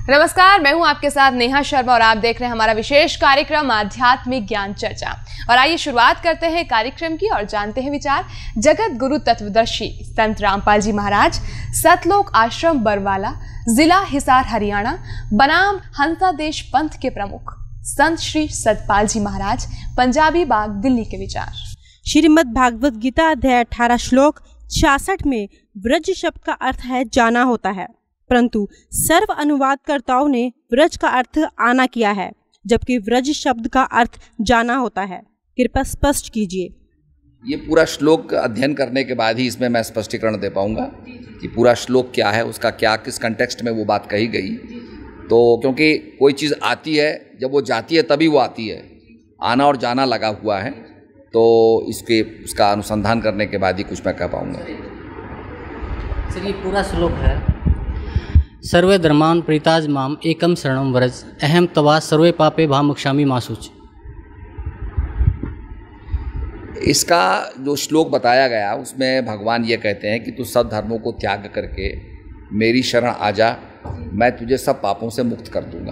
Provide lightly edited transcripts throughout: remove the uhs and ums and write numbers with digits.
नमस्कार, मैं हूं आपके साथ नेहा शर्मा और आप देख रहे हैं हमारा विशेष कार्यक्रम आध्यात्मिक ज्ञान चर्चा। और आइए शुरुआत करते हैं कार्यक्रम की और जानते हैं विचार जगत गुरु तत्वदर्शी संत रामपाल जी महाराज, सतलोक आश्रम बरवाला, जिला हिसार हरियाणा, बनाम हंसादेश पंथ के प्रमुख संत श्री सतपाल जी महाराज, पंजाबी बाग, दिल्ली के विचार। श्रीमद् भागवत गीता अध्याय 18 श्लोक 66 में व्रज शब्द का अर्थ है जाना होता है, परंतु सर्व अनुवादकर्ताओं ने व्रज का अर्थ आना किया है, जबकि व्रज शब्द का अर्थ जाना होता है। कृपया स्पष्ट कीजिए। ये पूरा श्लोक अध्ययन करने के बाद ही इसमें मैं स्पष्टीकरण दे पाऊंगा कि पूरा श्लोक क्या है, उसका क्या किस कंटेक्स्ट में वो बात कही गई। तो क्योंकि कोई चीज़ आती है, जब वो जाती है तभी वो आती है, आना और जाना लगा हुआ है, तो उसका अनुसंधान करने के बाद ही कुछ मैं कह पाऊंगा। सर, ये पूरा श्लोक है, सर्वे धर्मान प्रीताज माम एकम शरणम व्रज अहम तवा सर्वे पापे भामुक्षामि मासुच। इसका जो श्लोक बताया गया उसमें भगवान ये कहते हैं कि तू सब धर्मों को त्याग करके मेरी शरण आ जा, मैं तुझे सब पापों से मुक्त कर दूंगा।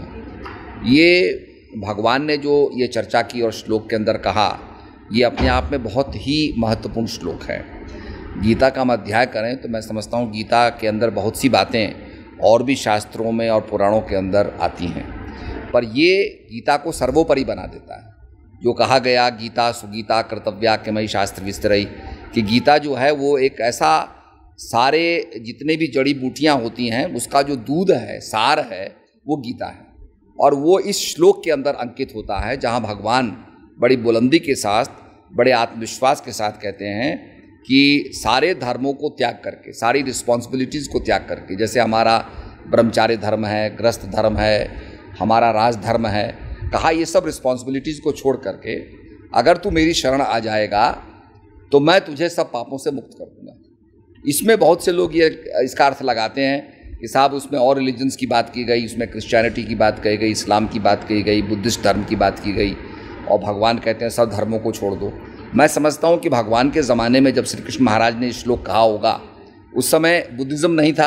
ये भगवान ने जो ये चर्चा की और श्लोक के अंदर कहा, ये अपने आप में बहुत ही महत्वपूर्ण श्लोक है। गीता का हम अध्याय करें तो मैं समझता हूँ गीता के अंदर बहुत सी बातें और भी शास्त्रों में और पुराणों के अंदर आती हैं, पर ये गीता को सर्वोपरि बना देता है। जो कहा गया गीता सुगीता कर्तव्या के मई शास्त्र विस्तरई, कि गीता जो है वो एक ऐसा, सारे जितने भी जड़ी बूटियाँ होती हैं उसका जो दूध है, सार है, वो गीता है। और वो इस श्लोक के अंदर अंकित होता है, जहाँ भगवान बड़ी बुलंदी के साथ, बड़े आत्मविश्वास के साथ कहते हैं कि सारे धर्मों को त्याग करके, सारी रिस्पॉन्सिबिलिटीज़ को त्याग करके, जैसे हमारा ब्रह्मचार्य धर्म है, गृहस्थ धर्म है, हमारा राज धर्म है, कहा ये सब रिस्पॉन्सिबिलिटीज़ को छोड़ करके अगर तू मेरी शरण आ जाएगा तो मैं तुझे सब पापों से मुक्त कर दूंगा। इसमें बहुत से लोग ये इसका अर्थ लगाते हैं कि साहब उसमें और रिलीजन्स की बात की गई, उसमें क्रिश्चियनिटी की बात कही गई, इस्लाम की बात कही गई, बुद्धिस्ट धर्म की बात की गई, और भगवान कहते हैं सब धर्मों को छोड़ दो। मैं समझता हूँ कि भगवान के ज़माने में जब श्री कृष्ण महाराज ने श्लोक कहा होगा, उस समय बुद्धिज़्म नहीं था,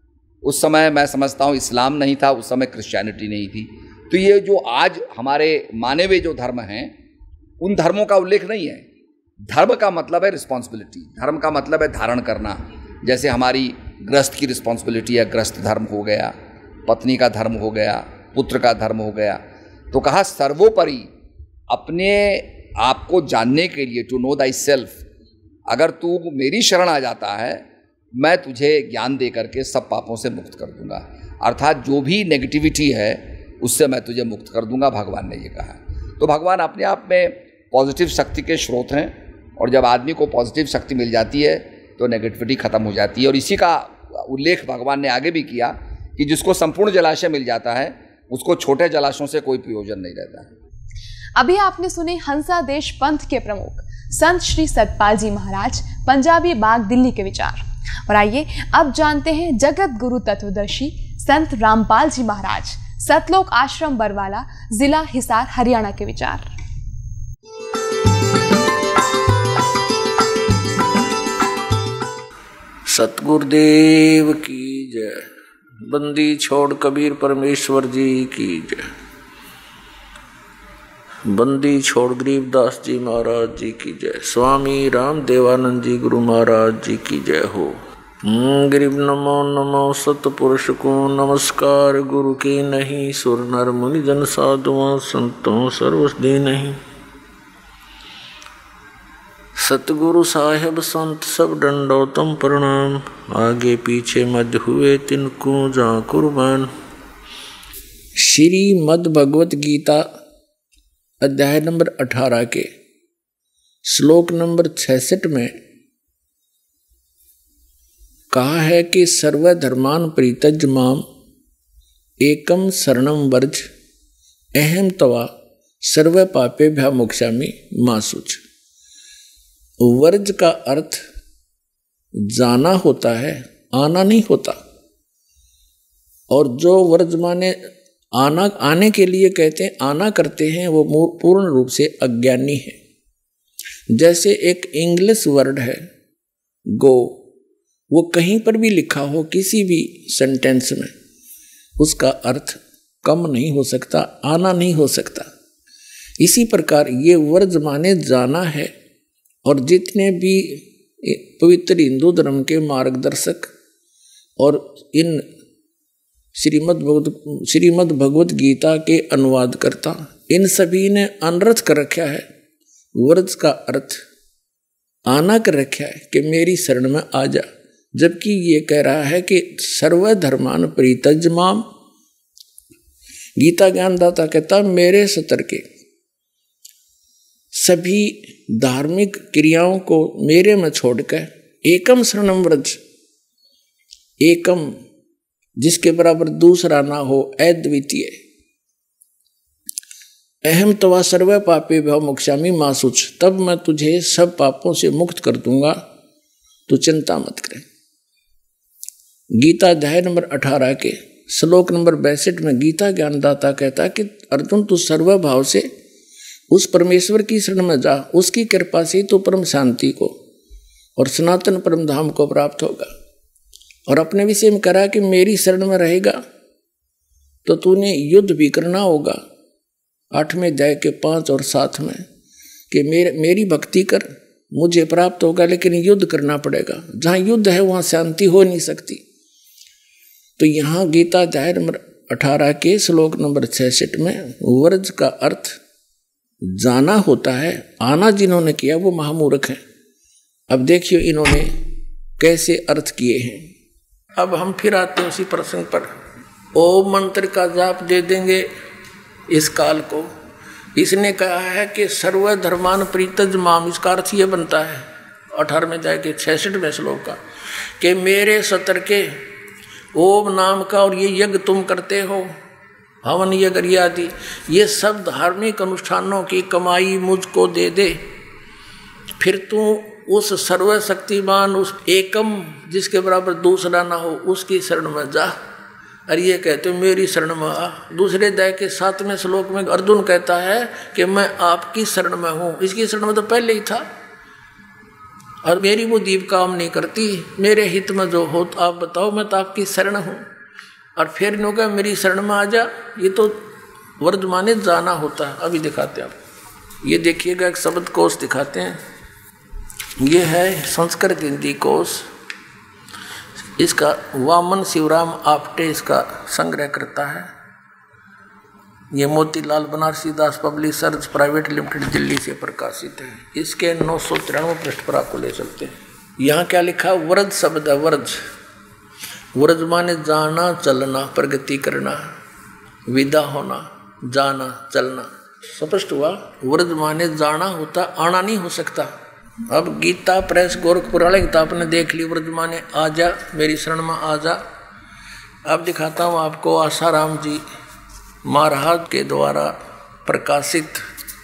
उस समय मैं समझता हूँ इस्लाम नहीं था, उस समय क्रिश्चियनिटी नहीं थी। तो ये जो आज हमारे माने हुए जो धर्म हैं, उन धर्मों का उल्लेख नहीं है। धर्म का मतलब है रिस्पॉन्सिबिलिटी, धर्म का मतलब है धारण करना। जैसे हमारी गृहस्थ की रिस्पॉन्सिबिलिटी है, गृहस्थ धर्म हो गया, पत्नी का धर्म हो गया, पुत्र का धर्म हो गया। तो कहा सर्वोपरि अपने आप को जानने के लिए, टू नो दाई सेल्फ, अगर तू मेरी शरण आ जाता है मैं तुझे ज्ञान दे करके सब पापों से मुक्त कर दूंगा। अर्थात जो भी नेगेटिविटी है उससे मैं तुझे मुक्त कर दूंगा, भगवान ने ये कहा। तो भगवान अपने आप में पॉजिटिव शक्ति के स्रोत हैं, और जब आदमी को पॉजिटिव शक्ति मिल जाती है तो नेगेटिविटी खत्म हो जाती है। और इसी का उल्लेख भगवान ने आगे भी किया कि जिसको संपूर्ण जलाशय मिल जाता है उसको छोटे जलाशयों से कोई प्रयोजन नहीं रहता है। अभी आपने सुने हंसादेश पंथ के प्रमुख संत श्री सतपाल जी महाराज, पंजाबी बाग, दिल्ली के विचार। और आइए अब जानते हैं जगत गुरु तत्वदर्शी संत रामपाल जी महाराज, सतलोक आश्रम बरवाला, जिला हिसार हरियाणा के विचार। सतगुरुदेव की जय। बंदी छोड़ कबीर परमेश्वर जी की जय। बंदी छोड़ गरीबदास जी महाराज जी की जय। स्वामी राम देवानंद जी गुरु महाराज जी की जय हो। गरीब नमो नमो सतपुरुष को नमस्कार, गुरु की नहीं सुर नर मुनि जन साधुओं संतों सर्वस्दी नहीं। सतगुरु साहेब संत सब दंडोतम प्रणाम, आगे पीछे मध्य हुए तिनको जा कुर्बान। श्रीमद् भगवत गीता अध्याय नंबर 18 के श्लोक नंबर 66 में कहा है कि सर्वधर्मान परित्यज माम एकम शरणम वर्ज अहम तवा सर्व पापेभ्यः मोक्षामि मा शुच। वर्ज का अर्थ जाना होता है, आना नहीं होता। और जो वर्ज माने आने के लिए कहते हैं, आना करते हैं, वो पूर्ण रूप से अज्ञानी है। जैसे एक इंग्लिश वर्ड है गो, वो कहीं पर भी लिखा हो किसी भी सेंटेंस में, उसका अर्थ कम नहीं हो सकता, आना नहीं हो सकता। इसी प्रकार ये वर्ज माने जाना है। और जितने भी पवित्र हिंदू धर्म के मार्गदर्शक और इन श्रीमद् भगवत गीता के अनुवादकर्ता, इन सभी ने अनर्थ कर रखा है, वर्ज का अर्थ आना कर रखा है कि मेरी शरण में आ जा। जबकि ये कह रहा है कि सर्वधर्मान परित्यज्य माम, गीता ज्ञानदाता कहता मेरे सतर के सभी धार्मिक क्रियाओं को मेरे में छोड़कर एकम शरणम व्रज, एकम जिसके बराबर दूसरा ना हो, अद्वितीय, अहम तवा सर्व पापे भव मोक्षामि मा शुच, तब मैं तुझे सब पापों से मुक्त कर दूंगा, तू चिंता मत करे। गीता अध्याय नंबर 18 के श्लोक नंबर 62 में गीता ज्ञानदाता कहता है कि अर्जुन तू सर्व भाव से उस परमेश्वर की शरण में जा, उसकी कृपा से तो परम शांति को और सनातन परम धाम को प्राप्त होगा। और अपने विषय में करा कि मेरी शरण में रहेगा तो तूने युद्ध भी करना होगा। 8वें अध्याय के 5 और 7 में कि मेरी भक्ति कर, मुझे प्राप्त होगा, लेकिन युद्ध करना पड़ेगा। जहाँ युद्ध है वहाँ शांति हो नहीं सकती। तो यहाँ गीता अध्याय नंबर 18 के श्लोक नंबर 66 में वर्ज का अर्थ जाना होता है। आना जिन्होंने किया वो महामूर्ख हैं। अब देखिए इन्होंने कैसे अर्थ किए हैं। अब हम फिर आते हैं उसी प्रसंग पर। ओम मंत्र का जाप दे देंगे इस काल को। इसने कहा है कि सर्वधर्मान परित्यज माम, इसका अर्थ ये बनता है 18वें अध्याय के 66वें श्लोक का कि मेरे सतर के ओम नाम का और ये यज्ञ तुम करते हो, हवन यज्ञ आदि, ये सब धार्मिक अनुष्ठानों की कमाई मुझको दे दे। फिर तू उस सर्वशक्तिमान, उस एकम जिसके बराबर दूसरा ना हो, उसकी शरण में जा। और ये कहते हो मेरी शरण में आ। दूसरे अध्याय के 7वें श्लोक में अर्जुन कहता है कि मैं आपकी शरण में हूँ। इसकी शरण में तो पहले ही था और मेरी वो दीप काम नहीं करती, मेरे हित में जो हो तो आप बताओ, मैं तो आपकी शरण हूँ। और फिर इन्हों का मेरी शरण में आ जा, ये तो वर्तमाने जाना होता है। अभी दिखाते हैं आप, ये देखिएगा एक शब्द कोश दिखाते हैं। ये है संस्कृत हिंदी कोश, इसका वामन शिवराम आपटे इसका संग्रह करता है। ये Motilal Banarsi Das publishers private limited Delhi से प्रकाशित है। इसके 993 पृष्ठ पर आपको ले चलते हैं। यहाँ क्या लिखा? व्रज शब्द है, व्रज। व्रज माने जाना, चलना, प्रगति करना, विदा होना, जाना, चलना। स्पष्ट हुआ? व्रज माने जाना होता, आना नहीं हो सकता। अब गीता प्रेस गोरखपुर वाले किताब ने देख ली, व्रज माने आ जा, मेरी शरण में आ जा। अब दिखाता हूँ आपको आसाराम जी महाराज के द्वारा प्रकाशित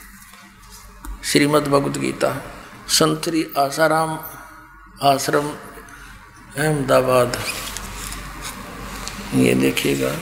श्रीमद् भगवद गीता, संत श्री आसाराम आश्रम अहमदाबाद। ये देखिएगा,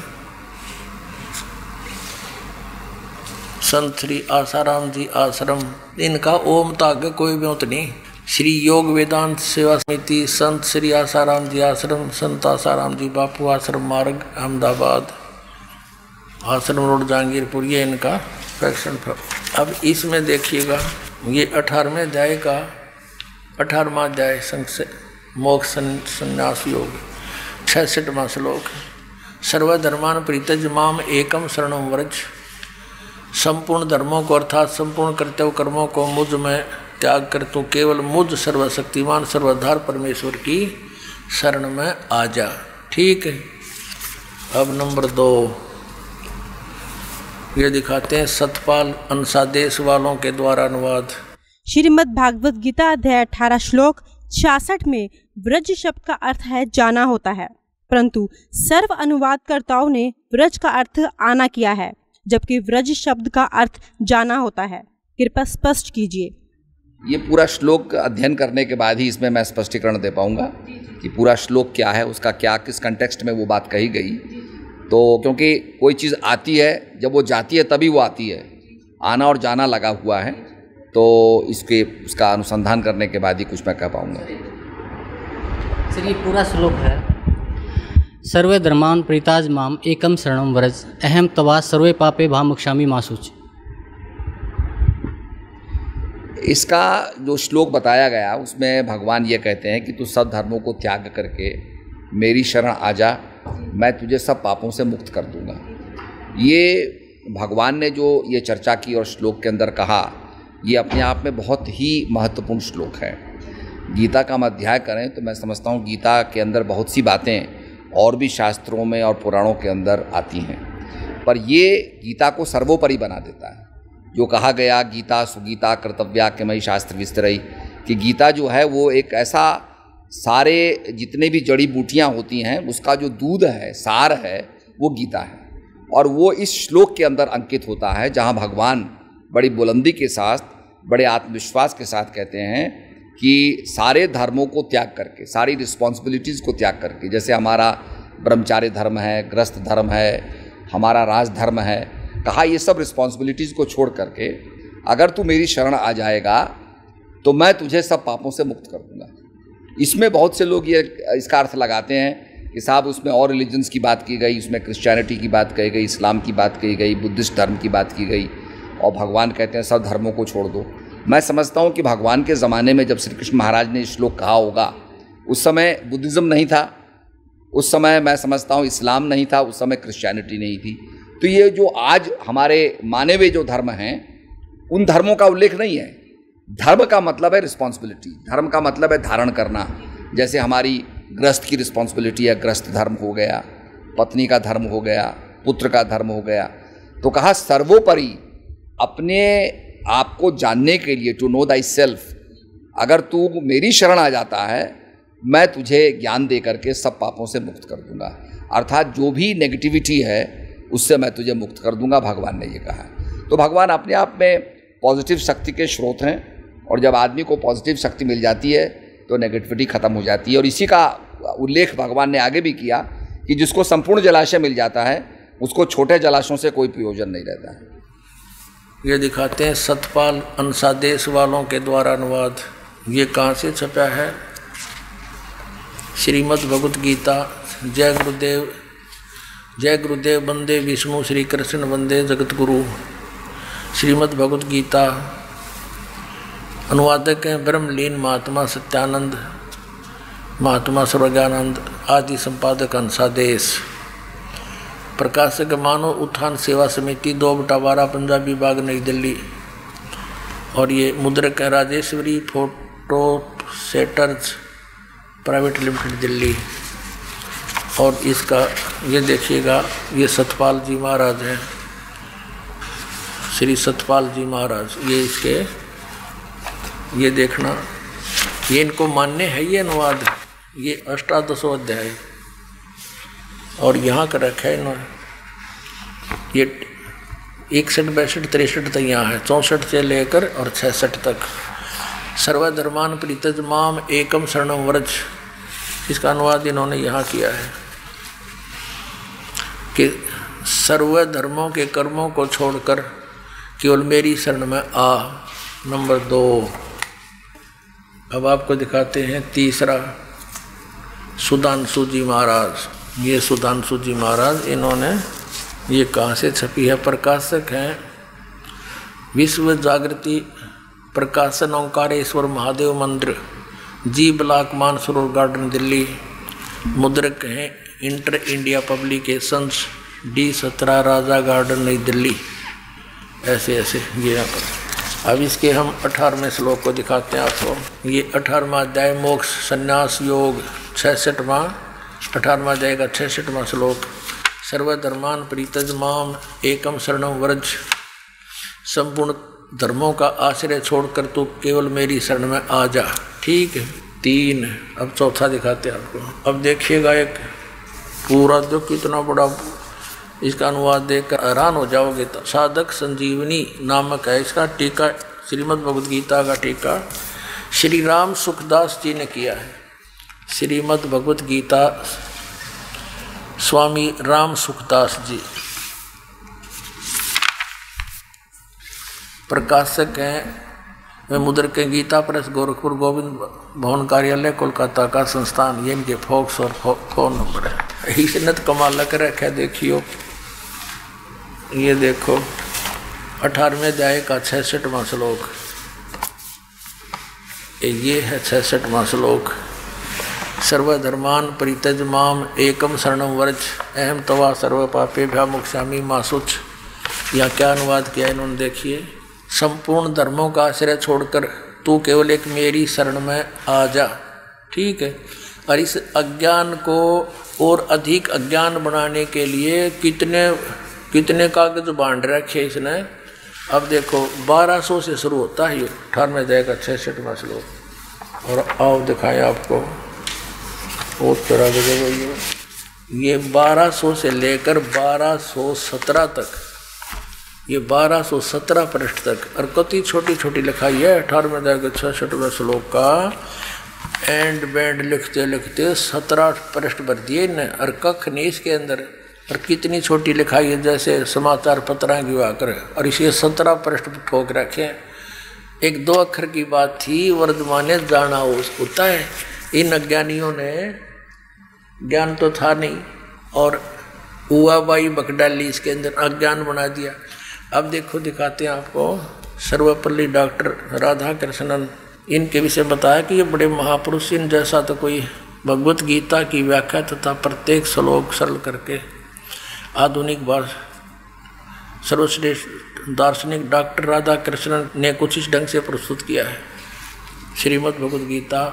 संत श्री आसाराम जी आश्रम, इनका ओम तो आगे कोई ब्योत नहीं। श्री योग वेदांत सेवा समिति, संत श्री आसाराम जी आश्रम, संत आसाराम जी बापू आश्रम मार्ग अहमदाबाद, आश्रम रोड जहांगीरपुर, ये इनका फैक्शन। अब इसमें देखिएगा, ये 18वें अध्याय का 18वां अध्याय मोक्ष संन्यास योग 66वां श्लोक। सर्वधर्मान परित्यज्य माम एकम शरणम व्रज। संपूर्ण धर्मों को अर्थात संपूर्ण कर्तव्य कर्मों को मुझ में त्याग कर तू केवल मुझ सर्वशक्तिमान सर्वधार परमेश्वर की शरण में आ जा। ठीक है। अब नंबर 2 ये दिखाते हैं सतपाल अंशादेश वालों के द्वारा अनुवाद। श्रीमद् भागवत गीता अध्याय 18 श्लोक 66 में व्रज शब्द का अर्थ है जाना होता है, परंतु सर्व अनुवादकर्ताओं ने व्रज का अर्थ आना किया है, जबकि व्रज शब्द का अर्थ जाना होता है। कृपया स्पष्ट कीजिए। ये पूरा श्लोक अध्ययन करने के बाद ही इसमें मैं स्पष्टीकरण दे पाऊंगा कि पूरा श्लोक क्या है, उसका क्या किस कंटेक्स्ट में वो बात कही गई। तो क्योंकि कोई चीज़ आती है, जब वो जाती है तभी वो आती है, आना और जाना लगा हुआ है, तो उसका अनुसंधान करने के बाद ही कुछ मैं कह पाऊंगा। सर ये पूरा श्लोक है, सर्वे धर्मान् प्रीताज माम एकम शरणं व्रज अहम तवा सर्वे पापे भामुक्षामि मा शुचि। इसका जो श्लोक बताया गया उसमें भगवान ये कहते हैं कि तू सब धर्मों को त्याग करके मेरी शरण आ जा, मैं तुझे सब पापों से मुक्त कर दूंगा। ये भगवान ने जो ये चर्चा की और श्लोक के अंदर कहा, ये अपने आप में बहुत ही महत्वपूर्ण श्लोक है। गीता का हम अध्याय करें तो मैं समझता हूँ गीता के अंदर बहुत सी बातें और भी शास्त्रों में और पुराणों के अंदर आती हैं, पर ये गीता को सर्वोपरि बना देता है। जो कहा गया गीता सुगीता कर्तव्या के मई शास्त्र विस्तरई, कि गीता जो है वो एक ऐसा सारे जितने भी जड़ी बूटियाँ होती हैं उसका जो दूध है, सार है, वो गीता है। और वो इस श्लोक के अंदर अंकित होता है, जहाँ भगवान बड़ी बुलंदी के साथ, बड़े आत्मविश्वास के साथ कहते हैं कि सारे धर्मों को त्याग करके, सारी रिस्पॉन्सिबिलिटीज़ को त्याग करके, जैसे हमारा ब्रह्मचार्य धर्म है, गृहस्थ धर्म है, हमारा राजधर्म है, कहा ये सब रिस्पॉन्सिबिलिटीज़ को छोड़ करके अगर तू मेरी शरण आ जाएगा तो मैं तुझे सब पापों से मुक्त कर दूंगा। इसमें बहुत से लोग ये इसका अर्थ लगाते हैं कि साहब उसमें और रिलीजन्स की बात की गई, उसमें क्रिश्चियनिटी की बात कही गई, इस्लाम की बात कही गई, बुद्धिस्ट धर्म की बात की गई, और भगवान कहते हैं सब धर्मों को छोड़ दो। मैं समझता हूँ कि भगवान के ज़माने में जब श्री कृष्ण महाराज ने श्लोक कहा होगा, उस समय बुद्धिज़्म नहीं था, उस समय मैं समझता हूँ इस्लाम नहीं था, उस समय क्रिश्चियनिटी नहीं थी। तो ये जो आज हमारे माने हुए जो धर्म हैं, उन धर्मों का उल्लेख नहीं है। धर्म का मतलब है रिस्पॉन्सिबिलिटी, धर्म का मतलब है धारण करना। जैसे हमारी गृहस्थ की रिस्पॉन्सिबिलिटी है, गृहस्थ धर्म हो गया, पत्नी का धर्म हो गया, पुत्र का धर्म हो गया। तो कहा सर्वोपरि अपने आप को जानने के लिए, टू नो दाई सेल्फ, अगर तू मेरी शरण आ जाता है मैं तुझे ज्ञान दे करके सब पापों से मुक्त कर दूंगा। अर्थात जो भी नेगेटिविटी है उससे मैं तुझे मुक्त कर दूंगा, भगवान ने ये कहा। तो भगवान अपने आप में पॉजिटिव शक्ति के स्रोत हैं, और जब आदमी को पॉजिटिव शक्ति मिल जाती है तो नेगेटिविटी खत्म हो जाती है। और इसी का उल्लेख भगवान ने आगे भी किया कि जिसको संपूर्ण जलाशय मिल जाता है उसको छोटे जलाशयों से कोई प्रयोजन नहीं रहता है। ये दिखाते हैं सतपाल अंशादेश वालों के द्वारा अनुवाद। ये कहाँ से छपा है? श्रीमद् भगवत गीता। जय गुरुदेव, जय गुरुदेव, वंदे विष्णु श्री कृष्ण वंदे जगत गुरु। श्रीमद् भगवत गीता, अनुवादक हैं ब्रह्मलीन महात्मा सत्यानंद, महात्मा सर्वज्ञानंद, आदि संपादक अंशादेश, प्रकाशक मानव उत्थान सेवा समिति 2/12 पंजाबी बाग नई दिल्ली। और ये मुद्रक है Rajeshwari photo setters private limited Delhi. और इसका ये देखिएगा, ये सतपाल जी महाराज हैं, श्री सतपाल जी महाराज। ये इसके ये देखना, ये इनको मान्य है ये अनुवाद, ये 18 अध्याय। और यहाँ का रखा है इन्होंने, ये 61, 62, 63 तक यहाँ है, 64 से लेकर और 66 तक। सर्वधर्मान प्रीतज माम एकम शरणम व्रज, इसका अनुवाद इन्होंने यहाँ किया है कि सर्व धर्मों के कर्मों को छोड़कर केवल मेरी शरण में आ। नंबर 2 अब आपको दिखाते हैं तीसरा, सुधांशु जी महाराज। ये सुधांशु जी महाराज, इन्होंने ये कहाँ से छपी है? प्रकाशक हैं विश्व जागृति प्रकाशन ओंकारेश्वर महादेव मंदिर, G block Mansarovar garden Delhi. मुद्रक हैं inter India publications, D17 Raja garden Nai Delhi. ऐसे ऐसे ये यहाँ पर। अब इसके हम 18वें श्लोक को दिखाते हैं आपको। ये 18वां अध्याय मोक्ष संन्यास योग, 66वां 18वां अध्याय का 66वां श्लोक। सर्वधर्मान प्रीतज माम एकम शरणम व्रज, संपूर्ण धर्मों का आश्रय छोड़कर तू केवल मेरी शरण में आ जा। ठीक है, 3। अब चौथा दिखाते हैं आपको। अब देखिएगा एक पूरा, जो कितना बड़ा, इसका अनुवाद देखकर हैरान हो जाओगे। तो साधक संजीवनी नामक है इसका टीका, श्रीमद् भगवद गीता का टीका श्री राम सुखदास जी ने किया है। श्रीमद् भगवद गीता स्वामी राम सुखदास जी, प्रकाशक हैं वे मुद्रक के गीता प्रेस गोरखपुर गोविंद भवन कार्यालय कोलकाता का संस्थान। ये इनके फॉक्स और फोन नंबर है। इसने तो कमाल कर रखा है। देखियो ये देखो 18वें अध्याय का 66वां श्लोक, ये है 66वां श्लोक। सर्वधर्मान परित्यज माम एकम शरणम व्रज अहम तवा सर्व पापेभ्यः मोक्षामि मा शुच। यहाँ क्या अनुवाद किया इन्होंने, देखिए। संपूर्ण धर्मों का आश्रय छोड़कर तू केवल एक मेरी शरण में आ जा, ठीक है। और इस अज्ञान को और अधिक अज्ञान बनाने के लिए कितने कागज बांध रखे इसने। अब देखो 1200 से शुरू होता है ये 18वें अध्याय का 66वां श्लोक। और आओ दिखाएं आपको और तरह के ये 1200 से लेकर 1217 तक, ये 1217 पृष्ठ तक, और कति छोटी छोटी लिखाई है 18वें अध्याय के 66वें श्लोक का। एंड बैंड लिखते लिखते 17 पृष्ठ भर दिए न, और कख नहीं इसके अंदर। और कितनी छोटी लिखाई है, जैसे समाचार पत्र की हुआ करे, और इसे 17 पृष्ठ ठोक रखे। एक 2 अक्षर की बात थी, वर्धमाने जाना होता है। इन अज्ञानियों ने, ज्ञान तो था नहीं, और हुआबाई बक डाली इसके अंदर, अज्ञान बना दिया। अब देखो दिखाते हैं आपको। सर्वपल्ली डॉक्टर राधा कृष्णन, इनके विषय बताया कि ये बड़े महापुरुष, इन जैसा तो कोई भगवत गीता की व्याख्या तथा प्रत्येक श्लोक सरल करके आधुनिक बार सर्वश्रेष्ठ दार्शनिक डॉक्टर राधा कृष्णन ने कुछ इस ढंग से प्रस्तुत किया है। श्रीमद् भगवद गीता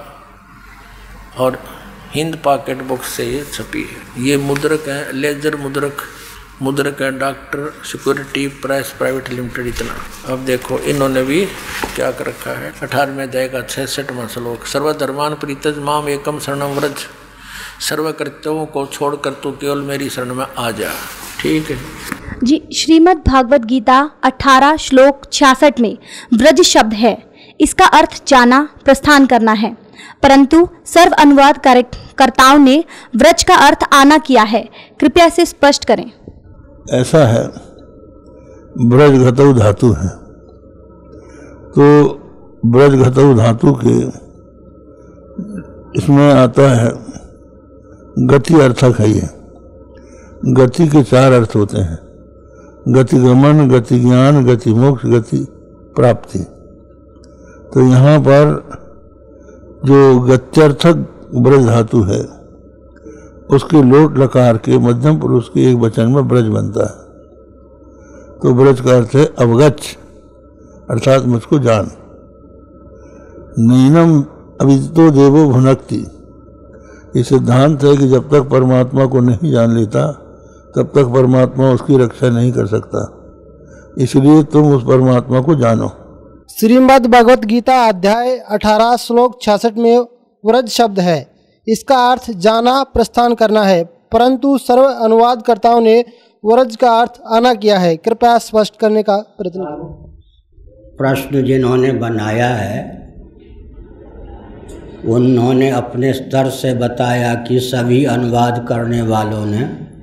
और हिंद पॉकेट बुक से ये छपी है। ये मुद्रक है, लेजर मुद्रक है, doctor security press private limited. इतना अब देखो इन्होंने भी क्या कर रखा है। 18वें अध्याय का 66वां श्लोक। सर्वधर्मान परित्यज माम एकम शरणम व्रज, सर्व कर्तव्यों को छोड़कर तू केवल मेरी शरण में आ जा, ठीक है जी। श्रीमद् भागवत गीता 18 श्लोक 66 में व्रज शब्द है, इसका अर्थ जाना, प्रस्थान करना है, परंतु सर्व अनुवाद कर्ताओं ने व्रज का अर्थ आना किया है। कृपया इसे स्पष्ट करें। ऐसा है, ब्रज घतौ धातु है, तो ब्रज घतौ धातु के इसमें आता है गति अर्थक है। ये गति के 4 अर्थ होते हैं, गति गमन, गति ज्ञान, गति मोक्ष, गति प्राप्ति। तो यहाँ पर जो गत्यर्थक ब्रज धातु है उसके लोट लकार के मध्यम पुरुष के एक वचन में ब्रज बनता है। तो ब्रज का अर्थ है अवगच्छ, अर्थात मुझको जान। नैनम अविदितो देवो भुनक्ति, ये सिद्धांत है कि जब तक परमात्मा को नहीं जान लेता तब तक परमात्मा उसकी रक्षा नहीं कर सकता, इसलिए तुम उस परमात्मा को जानो। श्रीमद् भगवत गीता अध्याय 18 श्लोक 66 में व्रज शब्द है, इसका अर्थ जाना, प्रस्थान करना है, परंतु सर्व अनुवादकर्ताओं ने व्रज का अर्थ आना किया है। कृपया स्पष्ट करने का प्रयत्न करें। प्रश्न जिन्होंने बनाया है उन्होंने अपने स्तर से बताया कि सभी अनुवाद करने वालों ने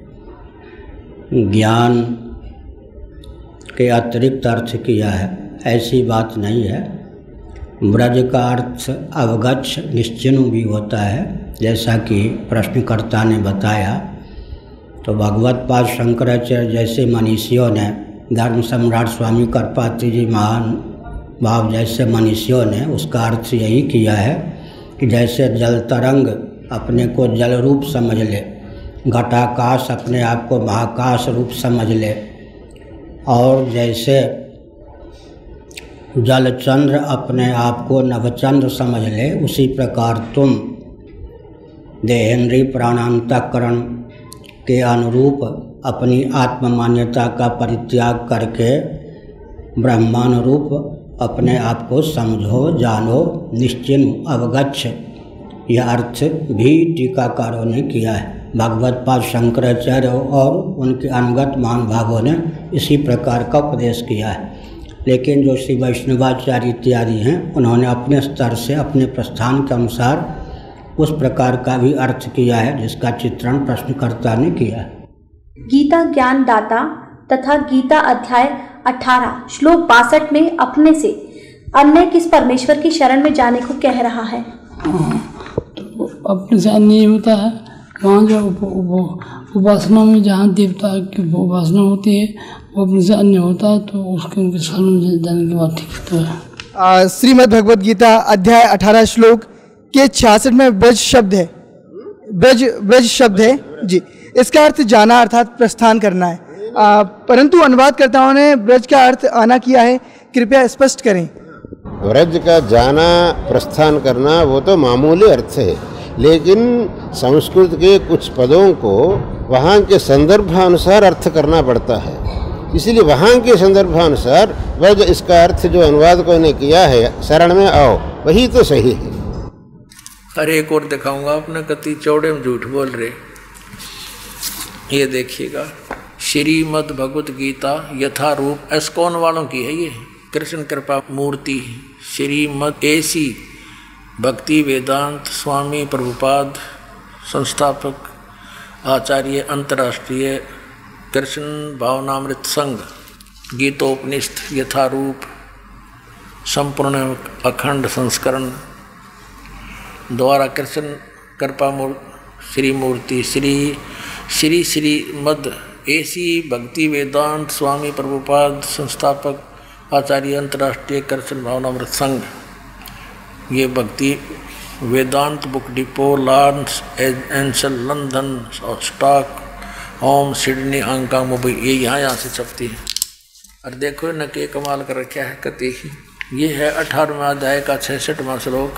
ज्ञान के अतिरिक्त अर्थ किया है। ऐसी बात नहीं है। ब्रज का अर्थ अवगच्छ, निश्चिन्ह भी होता है, जैसा कि प्रश्नकर्ता ने बताया। तो भगवत पाद शंकराचार्य जैसे मनीषियों ने, धर्म सम्राट स्वामी करपात्री जी महान भाव जैसे मनीषियों ने उसका अर्थ यही किया है कि जैसे जल तरंग अपने को जल रूप समझ ले, घटाकाश अपने आप को महाकाश रूप समझ ले, और जैसे जलचंद्र अपने आप को नवचंद्र समझ ले, उसी प्रकार तुम देहेंद्रीय प्राणांतकरण के अनुरूप अपनी आत्म मान्यता का परित्याग करके ब्रह्मानुरूप अपने आप को समझो, जानो, निश्चिन्ह, अवगच्छ। यह अर्थ भी टीकाकारों ने किया है। भगवत पाद शंकराचार्य और उनके अनुगत महानुभावों ने इसी प्रकार का उपदेश किया है। लेकिन जो श्री वैष्णवाचार्य इत्यादि हैं उन्होंने अपने स्तर से अपने प्रस्थान के अनुसार उस प्रकार का भी अर्थ किया है जिसका चित्रण प्रश्नकर्ता ने किया है। गीता ज्ञान दाता तथा गीता अध्याय 18 श्लोक 62 में अपने से अन्य किस परमेश्वर की शरण में जाने को कह रहा है? तो अपने से अन्य होता है वहाँ जो उपासना में जहाँ देवता की उपासना होती है वो अपने से अन्य होता है, तो उसके उनके सामने जाने के बाद ठीक होता है। श्रीमद् भगवद गीता अध्याय 18 श्लोक के 66 में ब्रज शब्द है, ब्रज शब्द है जी। इसका अर्थ जाना अर्थात प्रस्थान करना है, परंतु अनुवादकर्ताओं ने ब्रज का अर्थ आना किया है, कृपया स्पष्ट करें। ब्रज का जाना प्रस्थान करना वो तो मामूली अर्थ है, लेकिन संस्कृत के कुछ पदों को वहाँ के संदर्भानुसार अर्थ करना पड़ता है, इसलिए वहाँ के संदर्भानुसार ब्रज इसका अर्थ जो अनुवादकों ने किया है शरण में आओ, वही तो सही है। अरे एक और दिखाऊंगा, अपने कति चौड़े में झूठ बोल रहे। ये देखिएगा, श्रीमद् भगवत गीता यथारूप एस्कॉन वालों की है, ये कृष्ण कृपा मूर्ति श्रीमद् एसी भक्ति वेदांत स्वामी प्रभुपाद संस्थापक आचार्य अंतर्राष्ट्रीय कृष्ण भावनामृत संघ गीतोपनिषद यथारूप संपूर्ण अखंड संस्करण द्वारा कृष्ण कृपा श्री मूर्ति श्री श्रीमद् एसी भक्ति वेदांत स्वामी प्रभुपाद संस्थापक आचार्य अंतर्राष्ट्रीय कृष्ण भावनामृत संघ, ये Bhakti Vedanta book depot Los Angeles London Stockholm Sydney Hong Kong Mumbai, ये यहाँ से छपती है। और देखो न के कमाल कर रखा है कति, ये है 18वां अध्याय का 66वां श्लोक,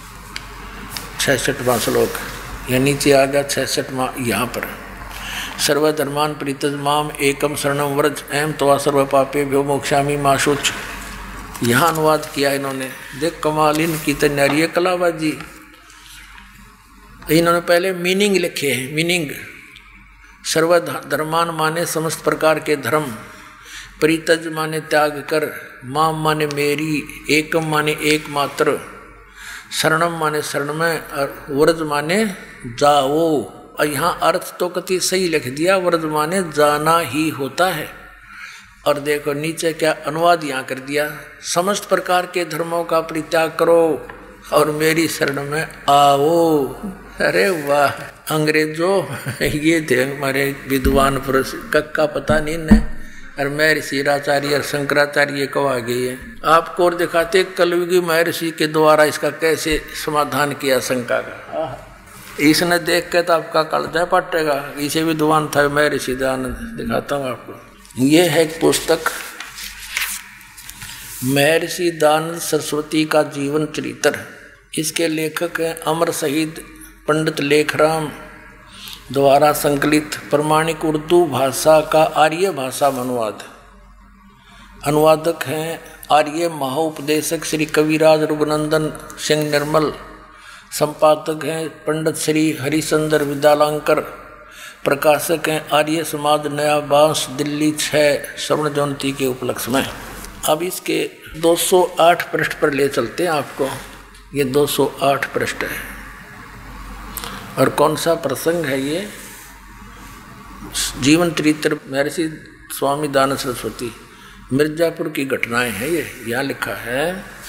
66वां श्लोक, या नीचे आ गया 66वां यहाँ पर। सर्वधर्मान परित्यज माम एकम शरणम व्रज अहम त्वा सर्व पापेभ्यो मोक्षामि मा शुच। यहाँ अनुवाद किया इन्होंने, देख कमाल इनकी तैयारी है कलाबाजी। इन्होंने पहले मीनिंग लिखे हैं, मीनिंग सर्वधर्मान माने समस्त प्रकार के धर्म, परित्यज माने त्याग कर, माम माने मेरी, एकम माने एकमात्र, शरणम माने शरण में, और व्रज माने जाओ। और यहाँ अर्थ तो कति सही लिख दिया, व्रज माने जाना ही होता है। और देखो नीचे क्या अनुवाद यहाँ कर दिया, समस्त प्रकार के धर्मों का परित्याग करो और मेरी शरण में आओ। अरे वाह, अंग्रेजों ये थे हमारे विद्वान पुरुष, कक्का पता नहीं ने, और महर्षि आचार्य और शंकराचार्य को आ गई है। आपको और दिखाते कलयुगी महर्षि के द्वारा इसका कैसे समाधान किया शंका का। इसने देख के तो आपका कलजा पटेगा, इसे विद्वान था महर्षि दयानंद। दिखाता हूँ आपको, ये है एक पुस्तक महर्षि दयानंद सरस्वती का जीवन चरित्र। इसके लेखक हैं अमर शहीद पंडित लेखराम द्वारा संकलित प्रमाणिक उर्दू भाषा का आर्य भाषा में अनुवाद। अनुवादक हैं आर्य महोपदेशक श्री कविराज रघुनंदन सिंह निर्मल। संपादक हैं पंडित श्री हरिचंद्र विद्यालंकर। प्रकाशक हैं आर्य समाज नया बांस दिल्ली 6 स्वर्ण जयंती के उपलक्ष्य में। अब इसके 208 पृष्ठ पर ले चलते हैं आपको। ये 208 पृष्ठ है, और कौन सा प्रसंग है ये? जीवन चरित्र महर्षि स्वामी दयानंद सरस्वती, मिर्जापुर की घटनाएं हैं ये। यहाँ लिखा है,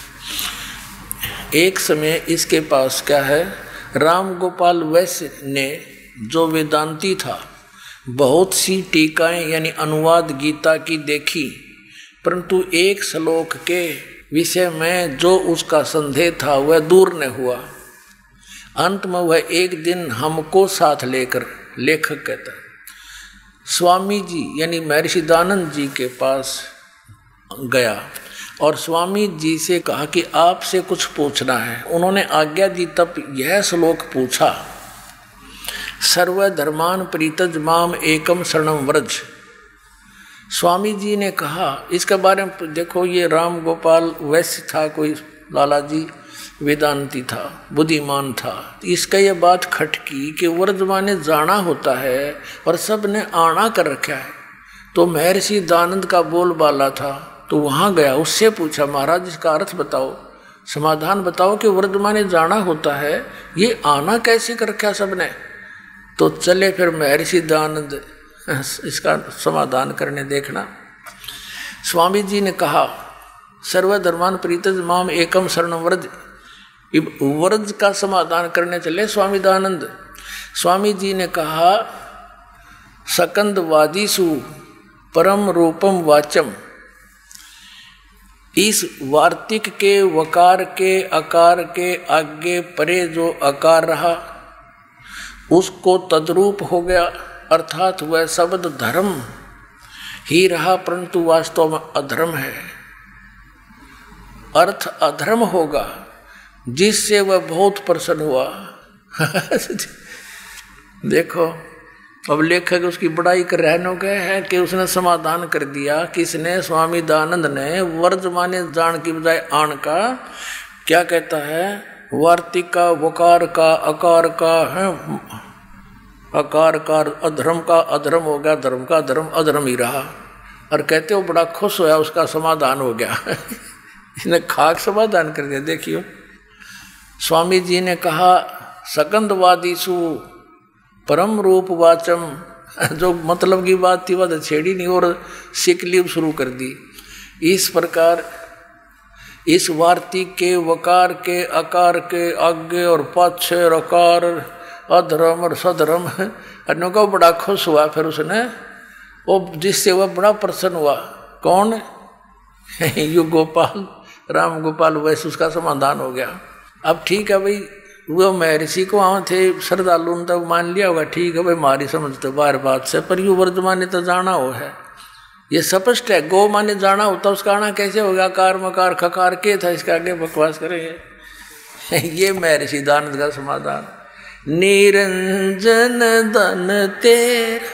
एक समय इसके पास क्या है, राम गोपाल वैश्य ने जो वेदांती था बहुत सी टीकाएं यानी अनुवाद गीता की देखी, परंतु एक श्लोक के विषय में जो उसका संदेह था वह दूर न हुआ। अंत में वह एक दिन हमको साथ लेकर, लेखक कहता है, स्वामी जी यानी महर्षि दयानंद जी के पास गया और स्वामी जी से कहा कि आपसे कुछ पूछना है। उन्होंने आज्ञा दी, तब यह श्लोक पूछा, सर्वधर्मान परित्यज माम एकम शरणम व्रज। स्वामी जी ने कहा, इसके बारे में देखो, ये राम गोपाल वैश्य था, कोई लाला जी वेदांती था, बुद्धिमान था। इसका ये बात खटकी कि व्रज माने जाना होता है और सब ने आना कर रखा है। तो महर्षि दयानंद का बोलबाला था, तो वहाँ गया, उससे पूछा, महाराज इसका अर्थ बताओ, समाधान बताओ कि व्रज माने जाना होता है, ये आना कैसे कर रखा सबने। तो चले फिर महर्षि दयानंद इसका समाधान करने। देखना, स्वामी जी ने कहा, सर्वधर्मान परित्यज माम एकम शरणम व्रज। व्रज का समाधान करने चले स्वामी दयानंद। स्वामी जी ने कहा सकंद वादीसु परम रूपम वाचम। इस वार्तिक के वकार के अकार के आगे परे जो अकार रहा उसको तद्रूप हो गया, अर्थात वह शब्द धर्म ही रहा, परंतु वास्तव में अधर्म है। अर्थ अधर्म होगा जिससे वह बहुत प्रसन्न हुआ। देखो अब लेखक उसकी बड़ाई कर रहने गए हैं कि उसने समाधान कर दिया। किसने? स्वामी दयानंद ने। वर्ज माने जान की बजाय आण का। क्या कहता है? वार्तिक का, वकार का, अकार का है, अकार का अधर्म का अधर्म हो गया, धर्म का धर्म अधर्म ही रहा। और कहते हो बड़ा खुश होया, उसका समाधान हो गया। इसने खाक समाधान कर दिया। देखियो स्वामी जी ने कहा सकंदवादीसु परम रूप वाचम, जो मतलब की बात थी वह छेड़ी नहीं और सिकलीब शुरू कर दी। इस प्रकार इस वार्तिक के, वकार के, अकार के आगे और पाछे अकार, अधर्म और सधर्म, अन्यों का बड़ा खुश हुआ। फिर उसने वो जिससे वह बड़ा प्रसन्न हुआ। कौन? यु गोपाल, राम गोपाल, वैसे उसका समाधान हो गया। अब ठीक है भाई, वो महर्षि को वहाँ थे श्रद्धालु ने तब मान लिया होगा, ठीक है भाई हमारी समझ तो बार बात से, पर यू वर्धमान ने तो जाना हो है, ये स्पष्ट है। गो माने जाना होता, उसका आना कैसे होगा? कार मकार खकार के था, इसका आगे बकवास करेंगे। ये महर्षि दानंद का समाधान। निरंजन धन तेरा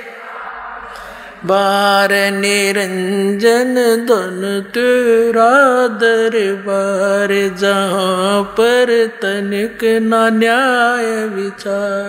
बार, निरंजन धन तेरा दरबार, जहाँ पर तनिक ना न्याय विचार।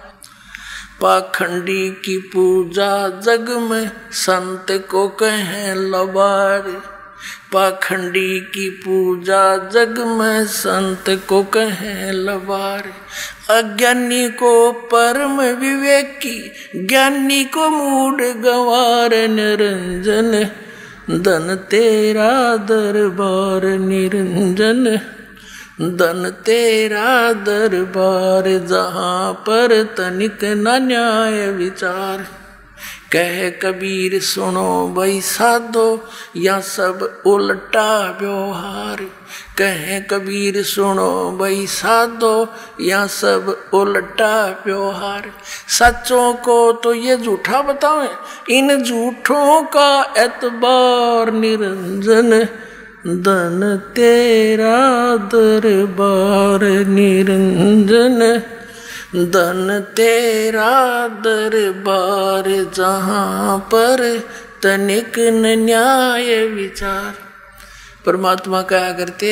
पाखंडी की पूजा जग में संत को कहें लबार, पाखंडी की पूजा जग में संत को कहें लबार। अज्ञानी को परम विवेकी, ज्ञानी को मूड गंवार, निरंजन धन तेरा दरबार, निरंजन धन तेरा दरबार, जहाँ पर तनिक न न्याय विचार। कह कबीर सुनो भाई साधो, या सब उल्टा व्यवहार। कह कबीर सुनो भाई साधो, या सब उल्टा व्यवहार। सच्चों को तो ये झूठा बतावें, इन झूठों का एतबार, निरंजन धन तेरा दरबार, निरंजन धन तेरा दरबार, जहाँ पर तनिक न न्याय विचार। परमात्मा क्या करते?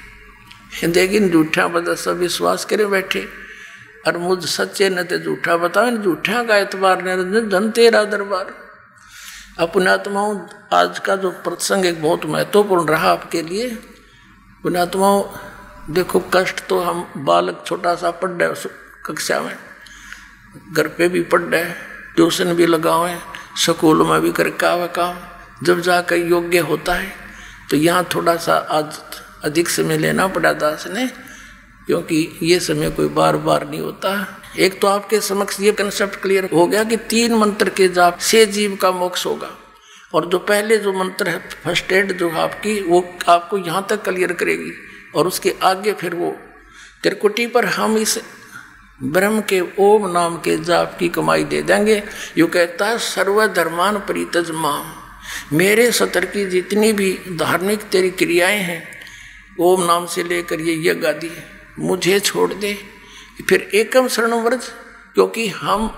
लेकिन झूठा बता सब विश्वास करे बैठे, और मुझ सच्चे न ते झूठा बताओ, झूठा का एतबार, निरंजन धन तेरा दरबार। पुण्यात्माओं, आज का जो प्रसंग एक बहुत महत्वपूर्ण रहा आपके लिए। पुण्यात्माओं देखो, कष्ट तो हम बालक छोटा सा पढ़ रहे कक्षा में, घर पे भी पढ़ रहे, ट्यूशन भी लगावे, स्कूल में भी करके आवे काम। जब जाकर योग्य होता है तो यहाँ थोड़ा सा आज अधिक समय लेना पड़ा दास ने, क्योंकि ये समय कोई बार बार नहीं होता। एक तो आपके समक्ष ये कंसेप्ट क्लियर हो गया कि 3 मंत्र के जाप से जीव का मोक्ष होगा, और जो पहले जो मंत्र है फर्स्ट एड जो आपकी, वो आपको यहाँ तक क्लियर करेगी, और उसके आगे फिर वो त्रिकुटी पर हम इस ब्रह्म के ओम नाम के जाप की कमाई दे देंगे। यो कहता है सर्वधर्मान परित्यज माम, मेरे सतर की जितनी भी धार्मिक तेरी क्रियाएं हैं, ओम नाम से लेकर ये यज्ञ आदि, मुझे छोड़ दे। फिर एकम शरणम व्रज, क्योंकि हम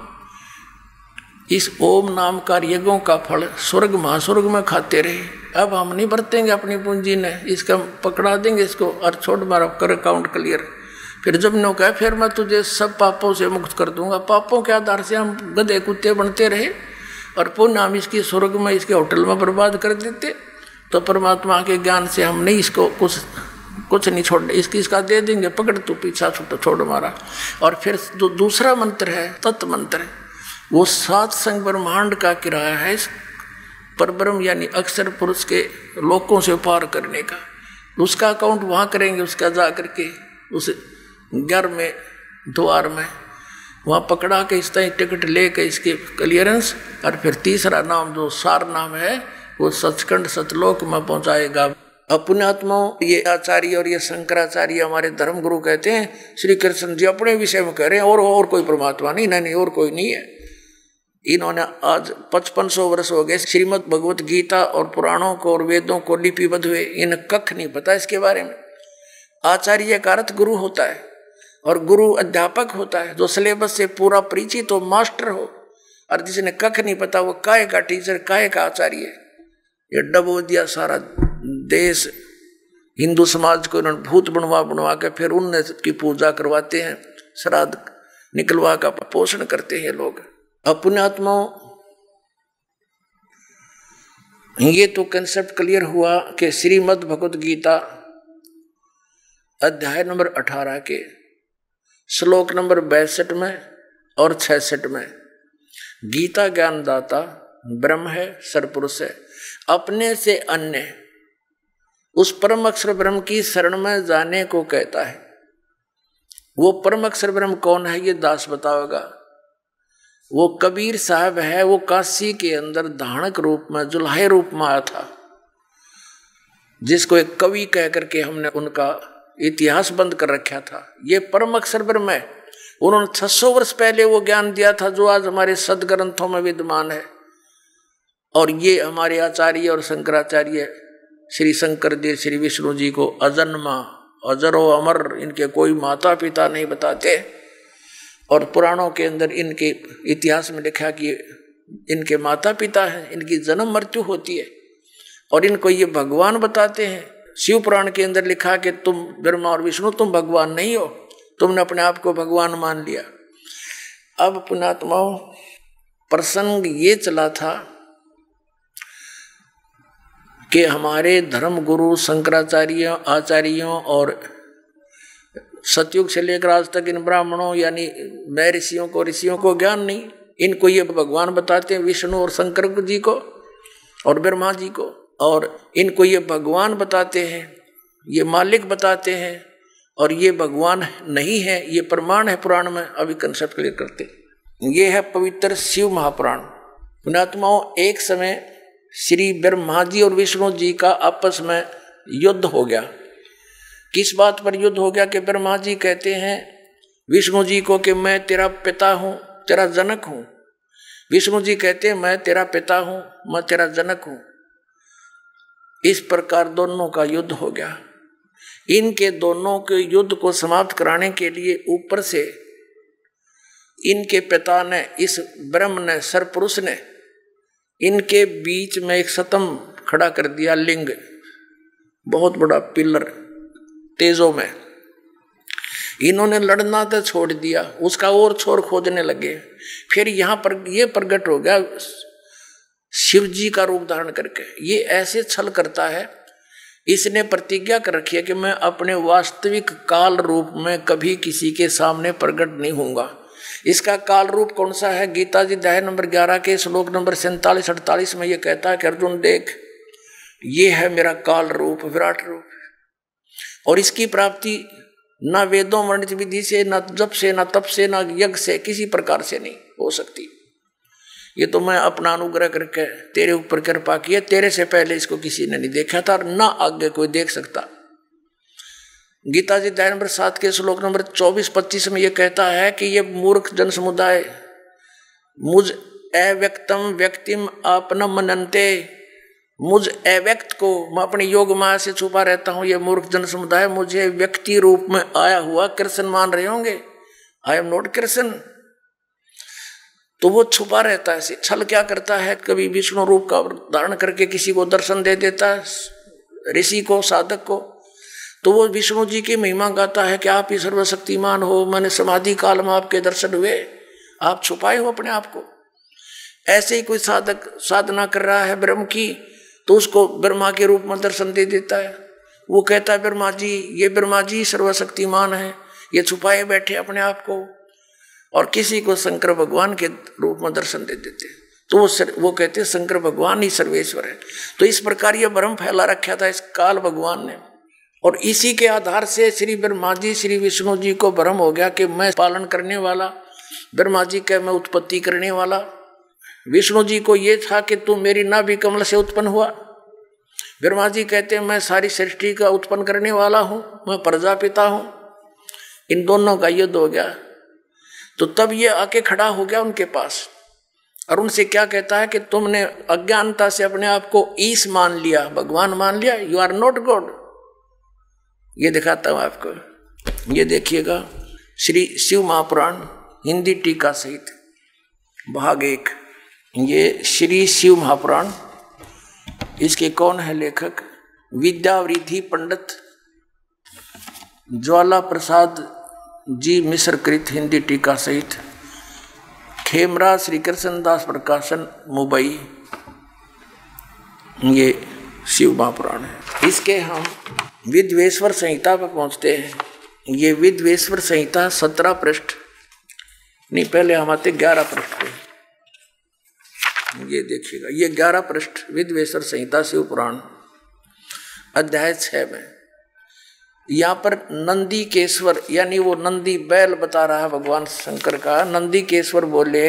इस ओम नाम का यज्ञों का फल स्वर्ग महास्वर्ग में खाते रहे, अब हम नहीं बरतेंगे अपनी पूंजी ने, इसका पकड़ा देंगे इसको और छोड़ मारा कर अकाउंट क्लियर। फिर जब नो कहा फिर मैं तुझे सब पापों से मुक्त कर दूंगा। पापों के आधार से हम गधे कुत्ते बनते रहे और पुण्य हम इसकी स्वर्ग में, इसके होटल में बर्बाद कर देते, तो परमात्मा के ज्ञान से हम नहीं इसको कुछ नहीं छोड़, इसका दे देंगे, पकड़ तू पीछा छोड़ मारा। और फिर जो दूसरा मंत्र है तत्व मंत्र, वो 7 संग ब्रह्मांड का किराया है परब्रह्म यानी अक्षर पुरुष के लोकों से पार करने का। उसका अकाउंट वहाँ करेंगे, उसका जा करके उस 11वें द्वार में वहाँ पकड़ा के इस तरह टिकट ले के इसके क्लियरेंस, और फिर तीसरा नाम जो सार नाम है वो सचखंड सतलोक में पहुँचाएगा। अपने आत्माओं ये आचार्य और ये शंकराचार्य हमारे धर्म गुरु कहते हैं, श्री कृष्ण जी अपने विषय में कह रहे हैं और कोई परमात्मा नहीं, नहीं और कोई नहीं है। इन्होंने आज 5500 वर्ष हो गए श्रीमद् भगवत गीता और पुराणों को और वेदों को लिपिबद्ध हुए, इन्हें कख नहीं पता इसके बारे में। आचार्य का अर्थ गुरु होता है और गुरु अध्यापक होता है, जो सिलेबस से पूरा परिचित हो, मास्टर हो। और जिसने कख नहीं पता वो काहे का टीचर, काहे का आचार्य है। ये डबो दिया सारा देश, हिंदू समाज को इन्होंने भूत बनवा के फिर उनने की पूजा करवाते हैं, श्राद्ध निकलवा का पोषण करते हैं लोग। अपने आत्माओं ये तो कंसेप्ट क्लियर हुआ कि श्रीमद् भगवत गीता अध्याय नंबर 18 के श्लोक नंबर 62 में और 66 में गीता ज्ञानदाता ब्रह्म है, सरपुरुष है, अपने से अन्य उस परम अक्षर ब्रह्म की शरण में जाने को कहता है। वो परम अक्षर ब्रह्म कौन है ये दास बताओगा। वो कबीर साहब है, वो काशी के अंदर धानक रूप में, जुल्हे रूप में आया था, जिसको एक कवि कह करके हमने उनका इतिहास बंद कर रखा था। ये परम अक्षर ब्रह्म है। उन्होंने 600 वर्ष पहले वो ज्ञान दिया था जो आज हमारे सदग्रंथों में विद्यमान है। और ये हमारे आचार्य और शंकराचार्य श्री शंकर देव श्री विष्णु जी को अजन्मा, अजरो अमर, इनके कोई माता पिता नहीं बताते। और पुराणों के अंदर इनके इतिहास में लिखा कि इनके माता पिता हैं, इनकी जन्म मृत्यु होती है और इनको ये भगवान बताते हैं। शिव पुराण के अंदर लिखा कि तुम ब्रह्मा और विष्णु तुम भगवान नहीं हो, तुमने अपने आप को भगवान मान लिया। अब पुणात्माओं प्रसंग ये चला था कि हमारे धर्म गुरु शंकराचार्यों, आचार्यों और सतयुग से लेकर आज तक इन ब्राह्मणों यानी मैं ऋषियों को ज्ञान नहीं। इनको ये भगवान बताते हैं, विष्णु और शंकर जी को और ब्रह्मा जी को, और इनको ये भगवान बताते हैं, ये मालिक बताते हैं, और ये भगवान नहीं है, ये प्रमाण है पुराण में। अभी कंसेप्ट क्लियर करते। ये है पवित्र शिव महापुराण। पुणात्माओं एक समय श्री ब्रह्मा जी और विष्णु जी का आपस में युद्ध हो गया। किस बात पर युद्ध हो गया कि ब्रह्मा जी कहते हैं विष्णु जी को कि मैं तेरा पिता हूँ, तेरा जनक हूँ। विष्णु जी कहते हैं मैं तेरा पिता हूँ, मैं तेरा जनक हूँ। इस प्रकार दोनों का युद्ध हो गया। इनके दोनों के युद्ध को समाप्त कराने के लिए ऊपर से इनके पिता ने, इस ब्रह्म ने, सरपुरुष ने इनके बीच में एक सतम खड़ा कर दिया, लिंग, बहुत बड़ा पिलर तेजों में। इन्होंने लड़ना तो छोड़ दिया, उसका और छोर खोजने लगे। फिर यहाँ पर ये प्रकट हो गया शिव जी का रूप धारण करके। ये ऐसे छल करता है, इसने प्रतिज्ञा कर रखी है कि मैं अपने वास्तविक काल रूप में कभी किसी के सामने प्रकट नहीं होऊंगा। इसका काल रूप कौन सा है? गीता जी अध्याय नंबर 11 के श्लोक नंबर 47-48 में ये कहता है कि अर्जुन देख, ये है मेरा काल रूप, विराट रूप, और इसकी प्राप्ति ना वेदों वर्णित विधि से, ना जप से, ना तप से, ना यज्ञ से, किसी प्रकार से नहीं हो सकती। ये तो मैं अपना अनुग्रह करके तेरे ऊपर कृपा की है, तेरे से पहले इसको किसी ने नहीं देखा था और ना आगे कोई देख सकता। गीता जी अध्याय नंबर 7 के श्लोक नंबर 24-25 में ये कहता है कि ये मूर्ख जन समुदाय मुझ अव्यक्तम व्यक्तिम आपनम मनन्ते, मुझ अव्यक्त को मैं अपने योग माया से छुपा रहता हूँ। ये मूर्ख जन समुदाय मुझे व्यक्ति रूप में आया हुआ कृष्ण मान रहे होंगे। I am not Krishna. तो वो छुपा रहता है। छल क्या करता है, कभी विष्णु रूप का धारण करके किसी को दर्शन दे देता है, ऋषि को, साधक को, तो वो विष्णु जी की महिमा गाता है कि आप ही सर्वशक्तिमान हो, मैंने समाधि काल में आपके दर्शन हुए, आप छुपाए हो अपने आप को। ऐसे ही कोई साधक साधना कर रहा है ब्रह्म की, तो उसको ब्रह्मा के रूप में दर्शन दे देता है। वो कहता है ब्रह्मा जी, ये ब्रह्मा जी सर्वशक्तिमान है, ये छुपाए बैठे अपने आप को, और किसी को शंकर भगवान के रूप में दर्शन दे देते, तो वो कहते हैं शंकर भगवान ही सर्वेश्वर है। तो इस प्रकार ये भ्रम फैला रखा था इस काल भगवान ने, और इसी के आधार से श्री ब्रह्मा जी, श्री विष्णु जी को भ्रम हो गया कि मैं पालन करने वाला, ब्रह्मा जी कहे मैं उत्पत्ति करने वाला। विष्णु जी को ये था कि तू मेरी नाभि कमल से उत्पन्न हुआ। ब्रह्मा जी कहते हैं मैं सारी सृष्टि का उत्पन्न करने वाला हूं, मैं प्रजापिता हूं। इन दोनों का युद्ध हो गया। तो तब ये आके खड़ा हो गया उनके पास और उनसे क्या कहता है कि तुमने अज्ञानता से अपने आप को ईश मान लिया, भगवान मान लिया, यू आर नॉट गॉड। ये दिखाता हूं आपको, ये देखिएगा श्री शिव महापुराण हिंदी टीका सहित भाग 1। ये श्री शिव महापुराण, इसके कौन है लेखक? विद्यावृद्धि पंडित ज्वाला प्रसाद जी मिश्र कृत हिंदी टीका सहित, खेमरा श्री कृष्ण दास प्रकाशन मुंबई। ये शिव महापुराण है। इसके हम विद्वेश्वर संहिता पर पहुंचते हैं। ये विद्वेश्वर संहिता 17 पृष्ठ नहीं, पहले हम आते 11 पृष्ठ पे। ये देखिएगा, ये 11 पृष्ठ विद्वेश्वर संहिता शिव पुराण अध्याय 6 में। यहाँ पर नंदी केश्वर यानी वो नंदी बैल बता रहा है भगवान शंकर का। नंदी केश्वर बोले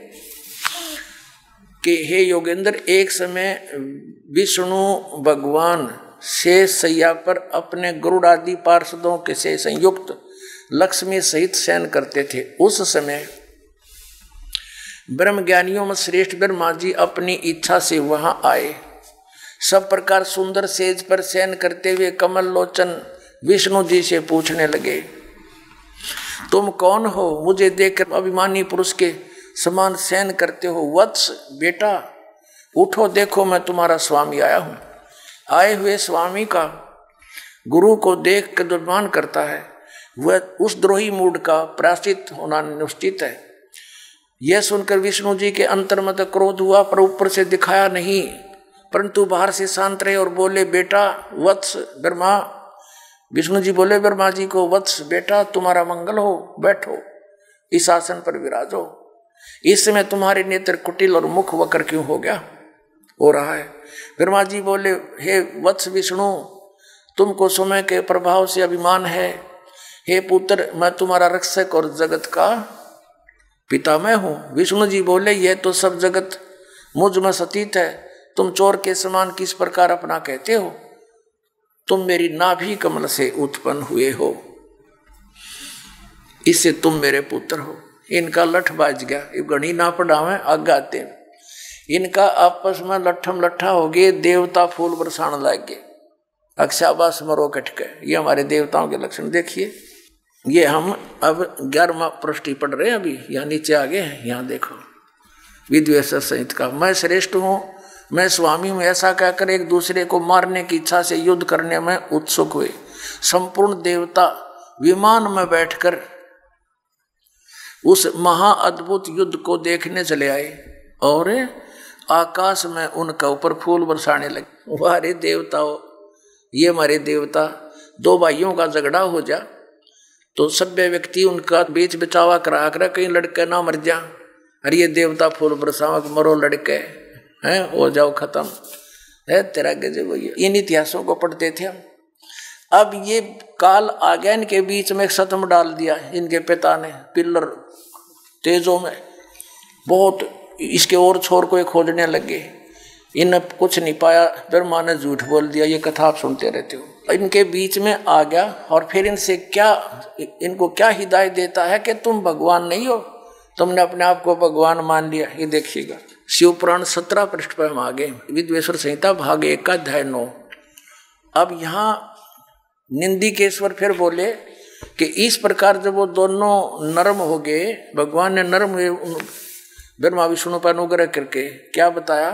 कि हे योगेंद्र, एक समय विष्णु भगवान शेष सैया पर अपने गरुड़ आदि पार्षदों के से संयुक्त लक्ष्मी सहित शयन करते थे। उस समय ब्रह्म ज्ञानियों में श्रेष्ठ ब्रह्मा जी अपनी इच्छा से वहां आए। सब प्रकार सुंदर सेज पर शयन करते हुए कमल लोचन विष्णु जी से पूछने लगे, तुम कौन हो? मुझे देखकर अभिमानी पुरुष के समान शयन करते हो। वत्स बेटा उठो, देखो मैं तुम्हारा स्वामी आया हूं। आए हुए स्वामी का गुरु को देख कर दुर्मान करता है, वह उस द्रोही मूड का प्रायश्चित होना निश्चित है। यह सुनकर विष्णु जी के अंतर्मत क्रोध हुआ, पर ऊपर से दिखाया नहीं, परंतु बाहर से शांत रहे और बोले, बेटा वत्स ब्रह्मा। विष्णु जी बोले ब्रह्मा जी को, वत्स बेटा तुम्हारा मंगल हो, बैठो इस आसन पर विराजो। इस समय तुम्हारे नेत्र कुटिल और मुख वक्र क्यों हो रहा है? ब्रह्मा जी बोले, हे वत्स विष्णु, तुमको समय के प्रभाव से अभिमान है। हे पुत्र, मैं तुम्हारा रक्षक और जगत का पिता मैं हूं। विष्णु जी बोले, यह तो सब जगत मुझ में सतीत है, तुम चोर के समान किस प्रकार अपना कहते हो? तुम मेरी नाभि कमल से उत्पन्न हुए हो, इससे तुम मेरे पुत्र हो। इनका लठ बाज गया, ये गणी ना पढ़ावे आगाते। इनका आपस में लट्ठम लट्ठा हो गए, देवता फूल बरसाने लग गए, अक्षाबास मरो कटके। ये हमारे देवताओं के लक्षण देखिए। ये हम अब 11वां पृष्ठ पढ़ रहे हैं, अभी यहाँ नीचे आ गए हैं। यहाँ देखो विद्वेश्वर संहित का, मैं श्रेष्ठ हूँ, मैं स्वामी हूँ, ऐसा कहकर एक दूसरे को मारने की इच्छा से युद्ध करने में उत्सुक हुए। संपूर्ण देवता विमान में बैठकर उस महाअद्भुत युद्ध को देखने चले आए और आकाश में उनका ऊपर फूल बरसाने लगे। हमारे देवताओं, ये हमारे देवता, दो भाइयों का झगड़ा हो जा तो सभ्य व्यक्ति उनका बीच बचावा करा कर कहीं लड़के ना मर जा, अरे ये देवता फूल बरसावा मरो लड़के हैं, हो जाओ खत्म है तेरा गजब। इन इतिहासों को पढ़ते थे हम। अब ये काल आ गया, इनके बीच में एक सतम डाल दिया इनके पिता ने पिल्लर तेजों में बहुत, इसके और छोर को खोजने लगे। इन कुछ नहीं पाया, ब्रह्मा ने झूठ बोल दिया। ये कथा आप सुनते रहते हो। इनके बीच में आ गया और फिर इनसे क्या, इनको क्या हिदायत देता है कि तुम भगवान नहीं हो, तुमने अपने आप को भगवान मान लिया। ये देखिएगा शिव पुराण 17 पृष्ठ पर हम आ गए, विद्वेश्वर संहिता भाग 1 का अध्याय 9। अब यहाँ निंदिकेश्वर फिर बोले कि इस प्रकार जब वो दोनों नरम हो गए, भगवान ने नरम हुए ब्रह्मा विष्णु पर अनुग्रह करके, क्या बताया?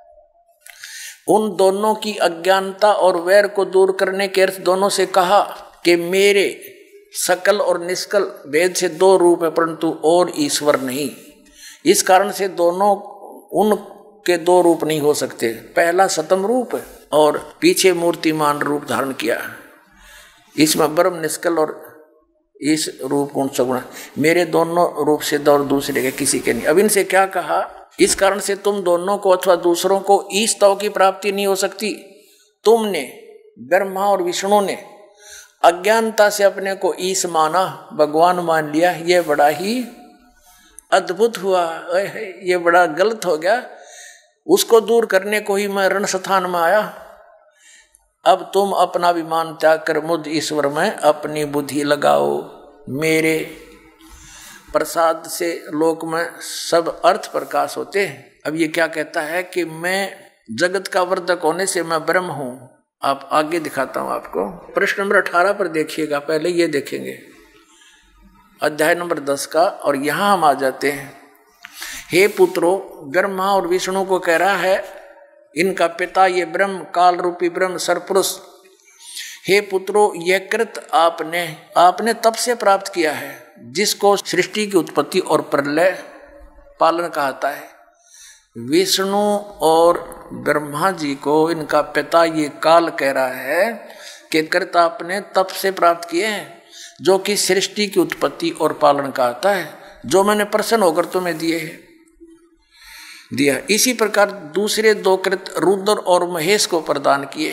उन दोनों की अज्ञानता और वैर को दूर करने के अर्थ दोनों से कहा कि मेरे सकल और निष्कल भेद से दो रूप है, परंतु और ईश्वर नहीं। इस कारण से दोनों उनके दो रूप नहीं हो सकते। पहला सतम रूप है और पीछे मूर्तिमान रूप धारण किया। इसमें ब्रह्म निष्कल और इस रूप गुण सगुण, मेरे दोनों रूप से और दूसरे के किसी के नहीं। अब इनसे क्या कहा? इस कारण से तुम दोनों को अथवा दूसरों को ईश तव की प्राप्ति नहीं हो सकती। तुमने, ब्रह्मा और विष्णु ने अज्ञानता से अपने को ईश माना, भगवान मान लिया। यह बड़ा ही अद्भुत हुआ, ये बड़ा गलत हो गया, उसको दूर करने को ही मैं रण स्थान में आया। अब तुम अपना अभिमान त्याग कर मुझ ईश्वर में अपनी बुद्धि लगाओ। मेरे प्रसाद से लोक में सब अर्थ प्रकाश होते हैं। अब ये क्या कहता है कि मैं जगत का वर्धक होने से मैं ब्रह्म हूं। आप आगे दिखाता हूं आपको, प्रश्न नंबर 18 पर देखिएगा, पहले ये देखेंगे अध्याय नंबर 10 का, और यहां हम आ जाते हैं। हे पुत्रो, ब्रह्मा और विष्णु को कह रहा है, इनका पिता ये ब्रह्म, काल रूपी ब्रह्म सरपुरुष, हे पुत्रो, यह कृत आपने तब से प्राप्त किया है जिसको सृष्टि की उत्पत्ति और प्रलय पालन कहता है। विष्णु और ब्रह्मा जी को इनका पिता ये काल कह रहा है कि कृत आपने तब से प्राप्त किए हैं जो कि सृष्टि की उत्पत्ति और पालन कहता है, जो मैंने प्रसन्न होकर तुम्हें दिया। इसी प्रकार दूसरे दो कृत रुद्र और महेश को प्रदान किए,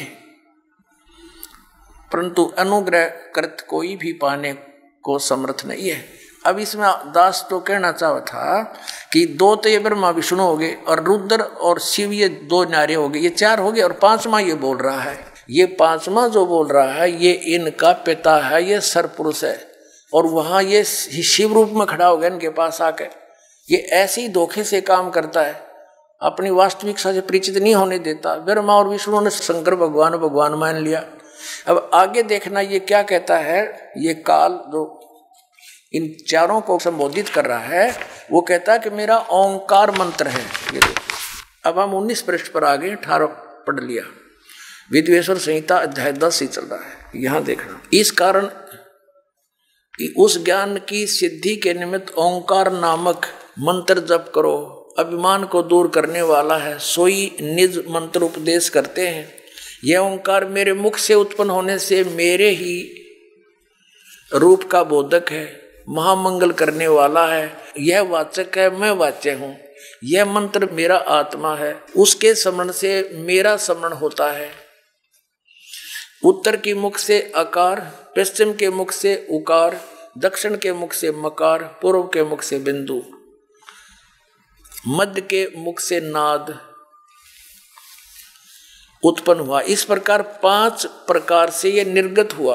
परंतु अनुग्रह कृत कोई भी पाने को समर्थ नहीं है। अब इसमें दास तो कहना चाहा था कि दो तो ये ब्रह्मा विष्णु हो गए और रुद्र और शिव ये दो नारे हो गए, ये चार हो गए, और पांचवा ये बोल रहा है, ये पांचवा जो बोल रहा है ये इनका पिता है, ये सरपुरुष है, और वहां ये शिव रूप में खड़ा हो गया इनके पास आकर। ये ऐसे ही धोखे से काम करता है, अपनी वास्तविकता से परिचित नहीं होने देता। ब्रह्मा और विष्णु ने शंकर भगवान मान लिया। अब आगे देखना ये क्या कहता है, ये काल जो इन चारों को संबोधित कर रहा है, वो कहता है कि मेरा ओंकार मंत्र है। ये अब हम 19 पृष्ठ पर आगे 18 पढ़ लिया, विद्वेश्वर संहिता अध्याय 10 ही चल रहा है, यहां देखना। इस कारण उस ज्ञान की सिद्धि के निमित्त ओंकार नामक मंत्र जप करो, अभिमान को दूर करने वाला है, सोई निज मंत्र उपदेश करते हैं। यह ओंकार मेरे मुख से उत्पन्न होने से मेरे ही रूप का बोधक है, महामंगल करने वाला है, यह वाचक है, मैं वाच्य हूँ। यह मंत्र मेरा आत्मा है, उसके स्मरण से मेरा स्मरण होता है। उत्तर के मुख से अकार, पश्चिम के मुख से उकार, दक्षिण के मुख से मकार, पूर्व के मुख से बिंदु, मध्य के मुख से नाद उत्पन्न हुआ। इस प्रकार 5 प्रकार से यह निर्गत हुआ,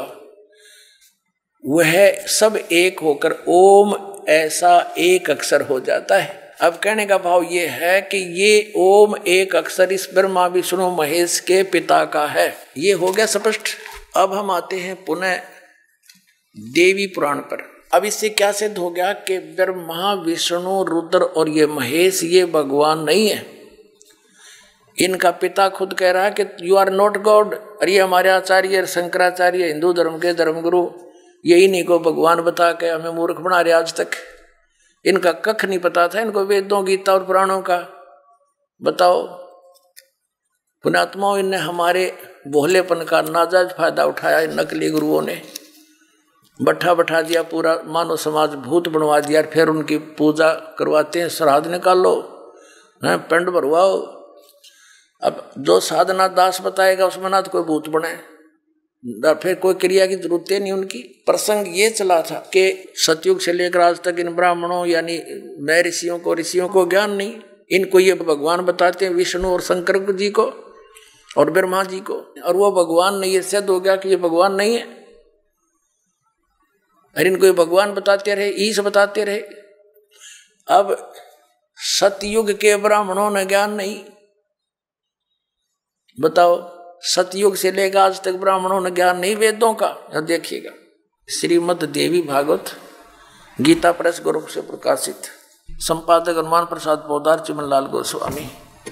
वह सब एक होकर ओम ऐसा एक अक्षर हो जाता है। अब कहने का भाव ये है कि ये ओम एक अक्षर इस ब्रह्मा विष्णु महेश के पिता का है। ये हो गया स्पष्ट। अब हम आते हैं पुनः देवी पुराण पर। अब इससे क्या सिद्ध हो गया कि ब्रह्मा विष्णु रुद्र और ये महेश ये भगवान नहीं है। इनका पिता खुद कह रहा है कि यू आर नॉट गॉड। अरे हमारे आचार्य शंकराचार्य हिंदू धर्म के धर्मगुरु ये इन्हीं को भगवान बता के हमें मूर्ख बना रहे। आज तक इनका कख नहीं पता था, इनको वेदों गीता और पुराणों का। बताओ पुण्यात्माओं, इनने हमारे भोलेपन का नाजायज फायदा उठाया। नकली गुरुओं ने बैठा दिया, पूरा मानव समाज भूत बनवा दिया, फिर उनकी पूजा करवाते हैं, श्राद्ध निकालो, पिंड भरवाओ। अब जो साधना दास बताएगा उसमें ना तो कोई भूत बने, फिर कोई क्रिया की जरूरत नहीं उनकी। प्रसंग ये चला था कि सतयुग से लेकर आज तक इन ब्राह्मणों यानी नए ऋषियों को ज्ञान नहीं। इनको ये भगवान बताते हैं, विष्णु और शंकर जी को और ब्रह्मा जी को, और वो भगवान नहीं। ये सिद्ध हो गया कि ये भगवान नहीं है। अरे इनको ये भगवान बताते रहे, ईश बताते रहे। अब सतयुग के ब्राह्मणों ने ज्ञान नहीं। बताओ, सतयुग से लेकर आज तक ब्राह्मणों ने ज्ञान नहीं वेदों का। अब देखिएगा, श्रीमद् देवी भागवत गीता प्रेस ग्रुप से प्रकाशित, संपादक हनुमान प्रसाद पोदार चिमनलाल गोस्वामी।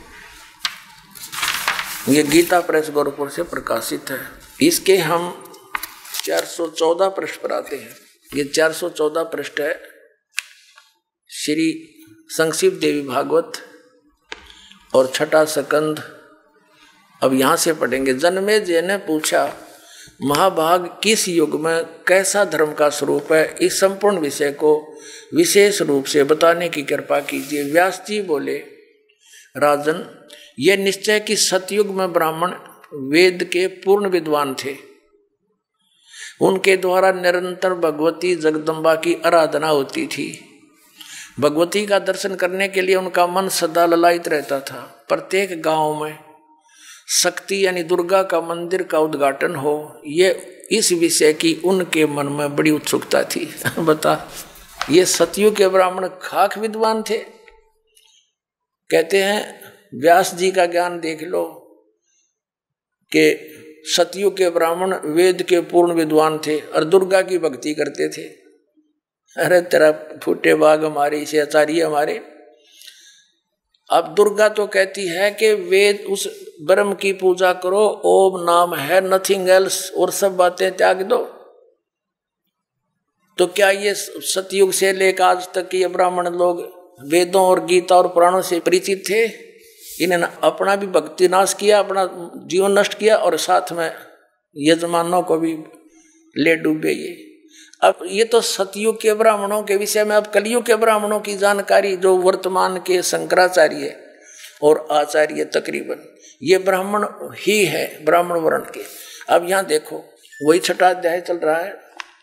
ये गीता प्रेस गोरखपुर से प्रकाशित है। इसके हम 414 पृष्ठ पर आते हैं। ये 414 पृष्ठ है श्री संक्षिप्त देवी भागवत और छठा स्कंद। अब यहाँ से पढ़ेंगे। जन्मेजय ने पूछा, महाभाग किस युग में कैसा धर्म का स्वरूप है, इस संपूर्ण विषय को विशेष रूप से बताने की कृपा कीजिए। व्यास जी बोले, राजन, यह निश्चय कि सतयुग में ब्राह्मण वेद के पूर्ण विद्वान थे। उनके द्वारा निरंतर भगवती जगदम्बा की आराधना होती थी। भगवती का दर्शन करने के लिए उनका मन सदा ललायित रहता था। प्रत्येक गांव में शक्ति यानी दुर्गा का मंदिर का उद्घाटन हो, ये इस विषय की उनके मन में बड़ी उत्सुकता थी। बता, ये सतयुग के ब्राह्मण खाक विद्वान थे। कहते हैं व्यास जी का ज्ञान देख लो कि सतयुग के ब्राह्मण वेद के पूर्ण विद्वान थे और दुर्गा की भक्ति करते थे। अरे तेरा फूटे बाग हमारे, इसे आचार्य हमारे। अब दुर्गा तो कहती है कि वेद उस ब्रह्म की पूजा करो, ओम नाम है, नथिंग एल्स, और सब बातें त्याग दो। तो क्या ये सतयुग से लेकर आज तक ये ब्राह्मण लोग वेदों और गीता और पुराणों से परिचित थे? इन्होंने अपना भी भक्ति नाश किया, अपना जीवन नष्ट किया और साथ में यजमानों को भी ले डूबे। ये अब ये तो सतयुग के ब्राह्मणों के विषय में। अब कलयुग के ब्राह्मणों की जानकारी जो वर्तमान के शंकराचार्य और आचार्य तकरीबन ये ब्राह्मण ही है, ब्राह्मण वर्ण के। अब यहाँ देखो वही 6वां अध्याय चल रहा है,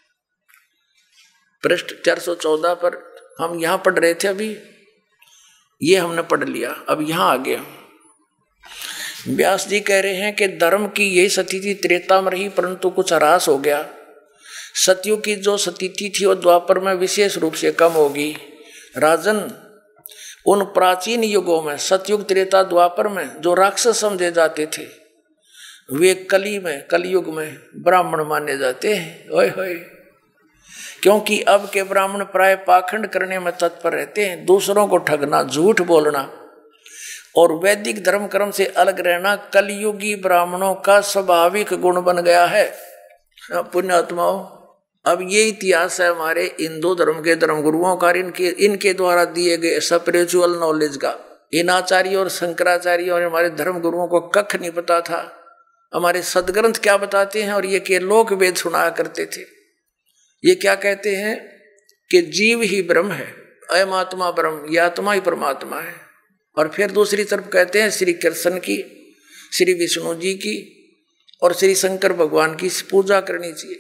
पृष्ठ 414 पर हम यहाँ पढ़ रहे थे। अभी ये हमने पढ़ लिया, अब यहाँ आ गया। व्यास जी कह रहे हैं कि धर्म की यही स्थिति त्रेता में रही, परंतु कुछ ह्रास हो गया। सतयुग की जो स्थिति थी वो द्वापर में विशेष रूप से कम होगी। राजन, उन प्राचीन युगों में सतयुग, त्रेता, द्वापर में जो राक्षस समझे जाते थे वे कलयुग में ब्राह्मण माने जाते हैं। ओए होए, क्योंकि अब के ब्राह्मण प्राय पाखंड करने में तत्पर रहते हैं, दूसरों को ठगना, झूठ बोलना और वैदिक धर्म कर्म से अलग रहना कलयुगी ब्राह्मणों का स्वाभाविक गुण बन गया है। पुण्यात्माओं, अब ये इतिहास है हमारे हिंदू धर्म के धर्मगुरुओं का, इनके द्वारा दिए गए स्पिरिचुअल नॉलेज का। इन आचार्यों और शंकराचार्यों और हमारे धर्म गुरुओं को कख नहीं पता था हमारे सदग्रंथ क्या बताते हैं। और ये के लोक वेद सुनाया करते थे। ये क्या कहते हैं कि जीव ही ब्रह्म है, अयम आत्मा ब्रह्म, ये आत्मा ही परमात्मा है। और फिर दूसरी तरफ कहते हैं श्री कृष्ण की, श्री विष्णु जी की और श्री शंकर भगवान की पूजा करनी चाहिए।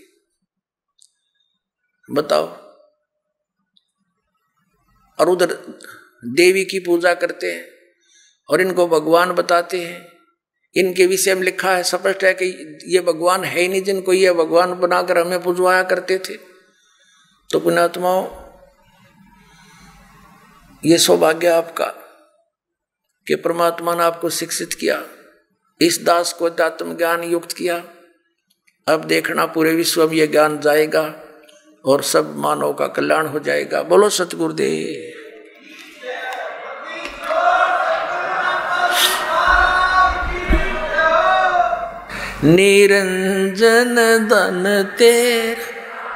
बताओ, और उधर देवी की पूजा करते हैं और इनको भगवान बताते हैं। इनके विषय में लिखा है, स्पष्ट है कि ये भगवान है ही नहीं जिनको ये भगवान बनाकर हमें पुजवाया करते थे। तो पुण्यात्माओं, ये सौभाग्य आपका कि परमात्मा ने आपको शिक्षित किया, इस दास को अध्यात्म ज्ञान युक्त किया। अब देखना पूरे विश्व में यह ज्ञान जाएगा और सब मानव का कल्याण हो जाएगा। बोलो सतगुरुदेव। निरंजन धन तेरा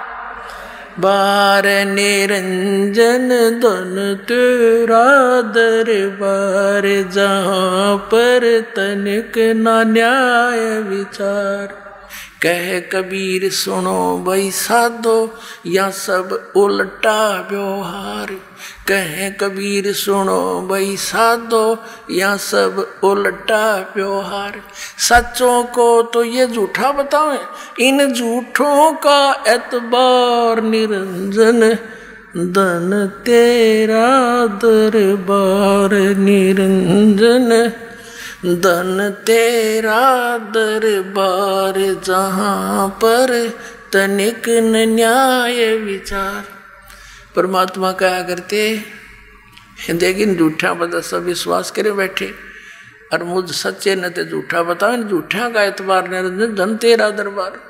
बार, निरंजन धन तेरा दरबार, जहाँ पर तनिक ना न्याय विचार। कह कबीर सुनो भाई साधो, या सब उल्टा व्यवहार। कह कबीर सुनो भाई साधो, या सब उल्टा व्यवहार। सच्चों को तो ये झूठा बतावें, इन झूठों का एतबार। निरंजन धन तेरा दरबार, निरंजन धन तेरा दरबार, जहाँ पर तनिक न न्याय विचार। परमात्मा कहा करते, लेकिन झूठा बता सब विश्वास करे बैठे और मुझ सच्चे न ते झूठा बताओ। इन झूठा का एतबार, निरंजन धन तेरा दरबार।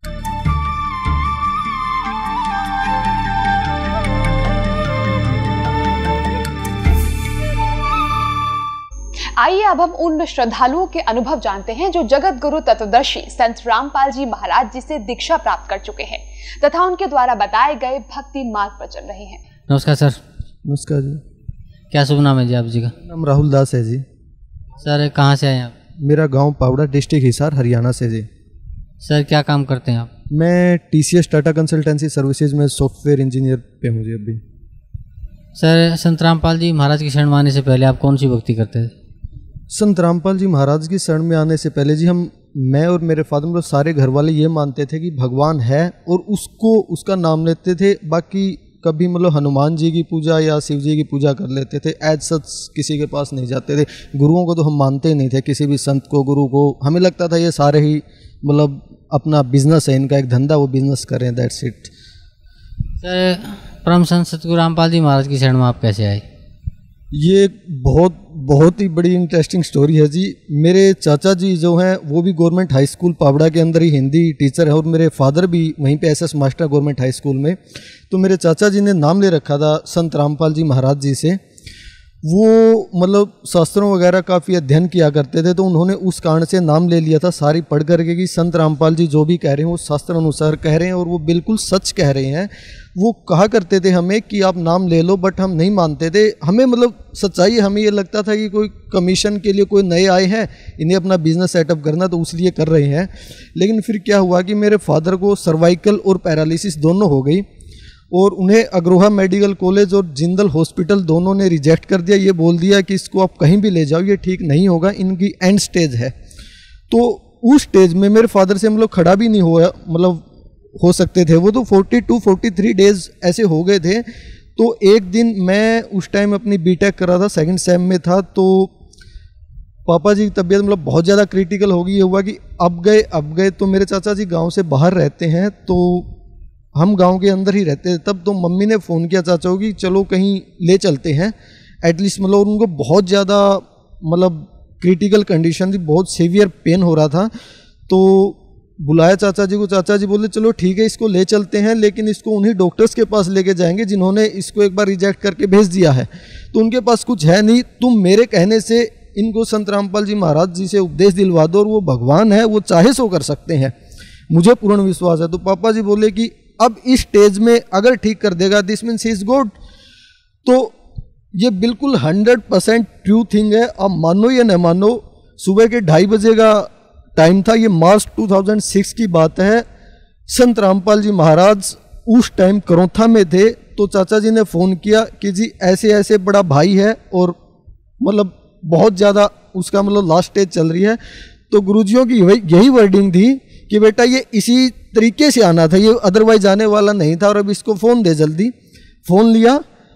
आइए अब हम उन श्रद्धालुओं के अनुभव जानते हैं जो जगत गुरु तत्वदर्शी संत रामपाल जी महाराज जी से दीक्षा प्राप्त कर चुके हैं तथा उनके द्वारा बताए गए भक्ति मार्ग पर चल रहे हैं। नमस्कार सर। नमस्कार जी। क्या शुभ नाम है जी आप जी का? नाम राहुल दास है जी। सर कहाँ से आए आप? मेरा गांव पावड़ा, डिस्ट्रिक्ट हिसार, हरियाणा से जी। सर क्या काम करते हैं आप? मैं TCS टाटा कंसल्टेंसी सर्विसेज में सॉफ्टवेयर इंजीनियर पे हूँ जी अभी। सर संत रामपाल जी महाराज की शरण में आने से पहले आप कौन सी भक्ति करते थे? संत रामपाल जी महाराज की शरण में आने से पहले जी मैं और मेरे फादर मतलब सारे घर वाले ये मानते थे कि भगवान है और उसका नाम लेते थे। बाकी कभी मतलब हनुमान जी की पूजा या शिव जी की पूजा कर लेते थे, एज सच किसी के पास नहीं जाते थे। गुरुओं को तो हम मानते ही नहीं थे, किसी भी संत को, गुरु को। हमें लगता था ये सारे ही मतलब अपना बिजनेस है, इनका एक धंधा, वो बिजनेस कर रहे हैं, दैट्स इट। सर, परम संत सतगुरु रामपाल जी महाराज की शरण में आप कैसे आए? ये बहुत ही बड़ी इंटरेस्टिंग स्टोरी है जी। मेरे चाचा जी जो हैं वो भी गवर्नमेंट हाई स्कूल पावड़ा के अंदर ही हिंदी टीचर है, और मेरे फादर भी वहीं पे as master government high school में। तो मेरे चाचा जी ने नाम ले रखा था संत रामपाल जी महाराज जी से। वो मतलब शास्त्रों वगैरह काफ़ी अध्ययन किया करते थे, तो उन्होंने उस कारण से नाम ले लिया था सारी पढ़ करके कि संत रामपाल जी जो भी कह रहे हैं वो शास्त्र अनुसार कह रहे हैं और वो बिल्कुल सच कह रहे हैं। वो कहा करते थे हमें कि आप नाम ले लो, बट हम नहीं मानते थे। हमें मतलब सच्चाई, हमें ये लगता था कि कोई कमीशन के लिए कोई नए आए हैं, इन्हें अपना बिजनेस सेटअप करना, तो उसलिए कर रहे हैं। लेकिन फिर क्या हुआ कि मेरे फादर को सर्वाइकल और पैरालिसिस दोनों हो गई, और उन्हें अग्रोहा मेडिकल कॉलेज और जिंदल हॉस्पिटल दोनों ने रिजेक्ट कर दिया। ये बोल दिया कि इसको आप कहीं भी ले जाओ, ये ठीक नहीं होगा, इनकी एंड स्टेज है। तो उस स्टेज में मेरे फादर से हम लोग खड़ा भी नहीं हुआ, मतलब हो सकते थे। वो तो 42-43 डेज ऐसे हो गए थे। तो एक दिन मैं उस टाइम अपनी बीटेक कर रहा था, सेकंड सेम में था, तो पापा जी की तबीयत मतलब बहुत ज़्यादा क्रिटिकल हो गई। ये हुआ कि अब गए। तो मेरे चाचा जी गांव से बाहर रहते हैं, तो हम गांव के अंदर ही रहते थे तब। तो मम्मी ने फ़ोन किया चाचा को कि चलो कहीं ले चलते हैं एटलीस्ट, मतलब उनको बहुत ज़्यादा मतलब क्रिटिकल कंडीशन थी, बहुत सीवियर पेन हो रहा था। तो बुलाया चाचा जी को। चाचा जी बोले चलो ठीक है, इसको ले चलते हैं, लेकिन इसको उन्हीं डॉक्टर्स के पास लेके जाएंगे जिन्होंने इसको एक बार रिजेक्ट करके भेज दिया है। तो उनके पास कुछ है नहीं, तुम मेरे कहने से इनको संत रामपाल जी महाराज जी से उपदेश दिलवा दो, और वो भगवान है, वो चाहे सो कर सकते हैं, मुझे पूर्ण विश्वास है। तो पापा जी बोले कि अब इस स्टेज में अगर ठीक कर देगा, this means he is good. तो ये बिल्कुल 100% ट्रू थिंग है, आप मानो या न मानो। सुबह के 2:30 बजे का टाइम था, ये मार्च 2006 की बात है। संत रामपाल जी महाराज उस टाइम करौथा में थे। तो चाचा जी ने फ़ोन किया कि जी ऐसे ऐसे बड़ा भाई है, और मतलब बहुत ज़्यादा उसका मतलब लास्ट स्टेज चल रही है। तो गुरुजियों की यही वर्डिंग थी कि बेटा ये इसी तरीके से आना था, ये अदरवाइज आने वाला नहीं था, और अब इसको फ़ोन दे जल्दी। फ़ोन लिया,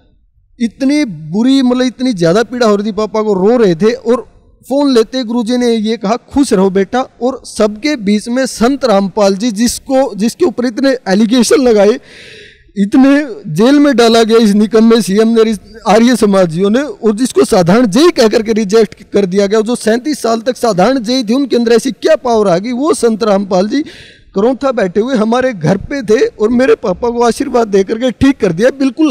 इतनी बुरी मतलब इतनी ज़्यादा पीड़ा हो रही थी, पापा को रो रहे थे। और फ़ोन लेते गुरुजी ने ये कहा खुश रहो बेटा। और सबके बीच में संत रामपाल जी जिसके ऊपर इतने एलिगेशन लगाए, इतने जेल में डाला गया इस निकम्मे सीएम ने, आर्य समाजियों ने, और जिसको साधारण जेई कह करके रिजेक्ट कर दिया गया। जो 37 साल तक साधारण जेई थी, उनके अंदर ऐसी क्या पावर आ गई। वो संत रामपाल जी करौथा बैठे हुए हमारे घर पे थे, और मेरे पापा को आशीर्वाद दे करके ठीक कर दिया। बिल्कुल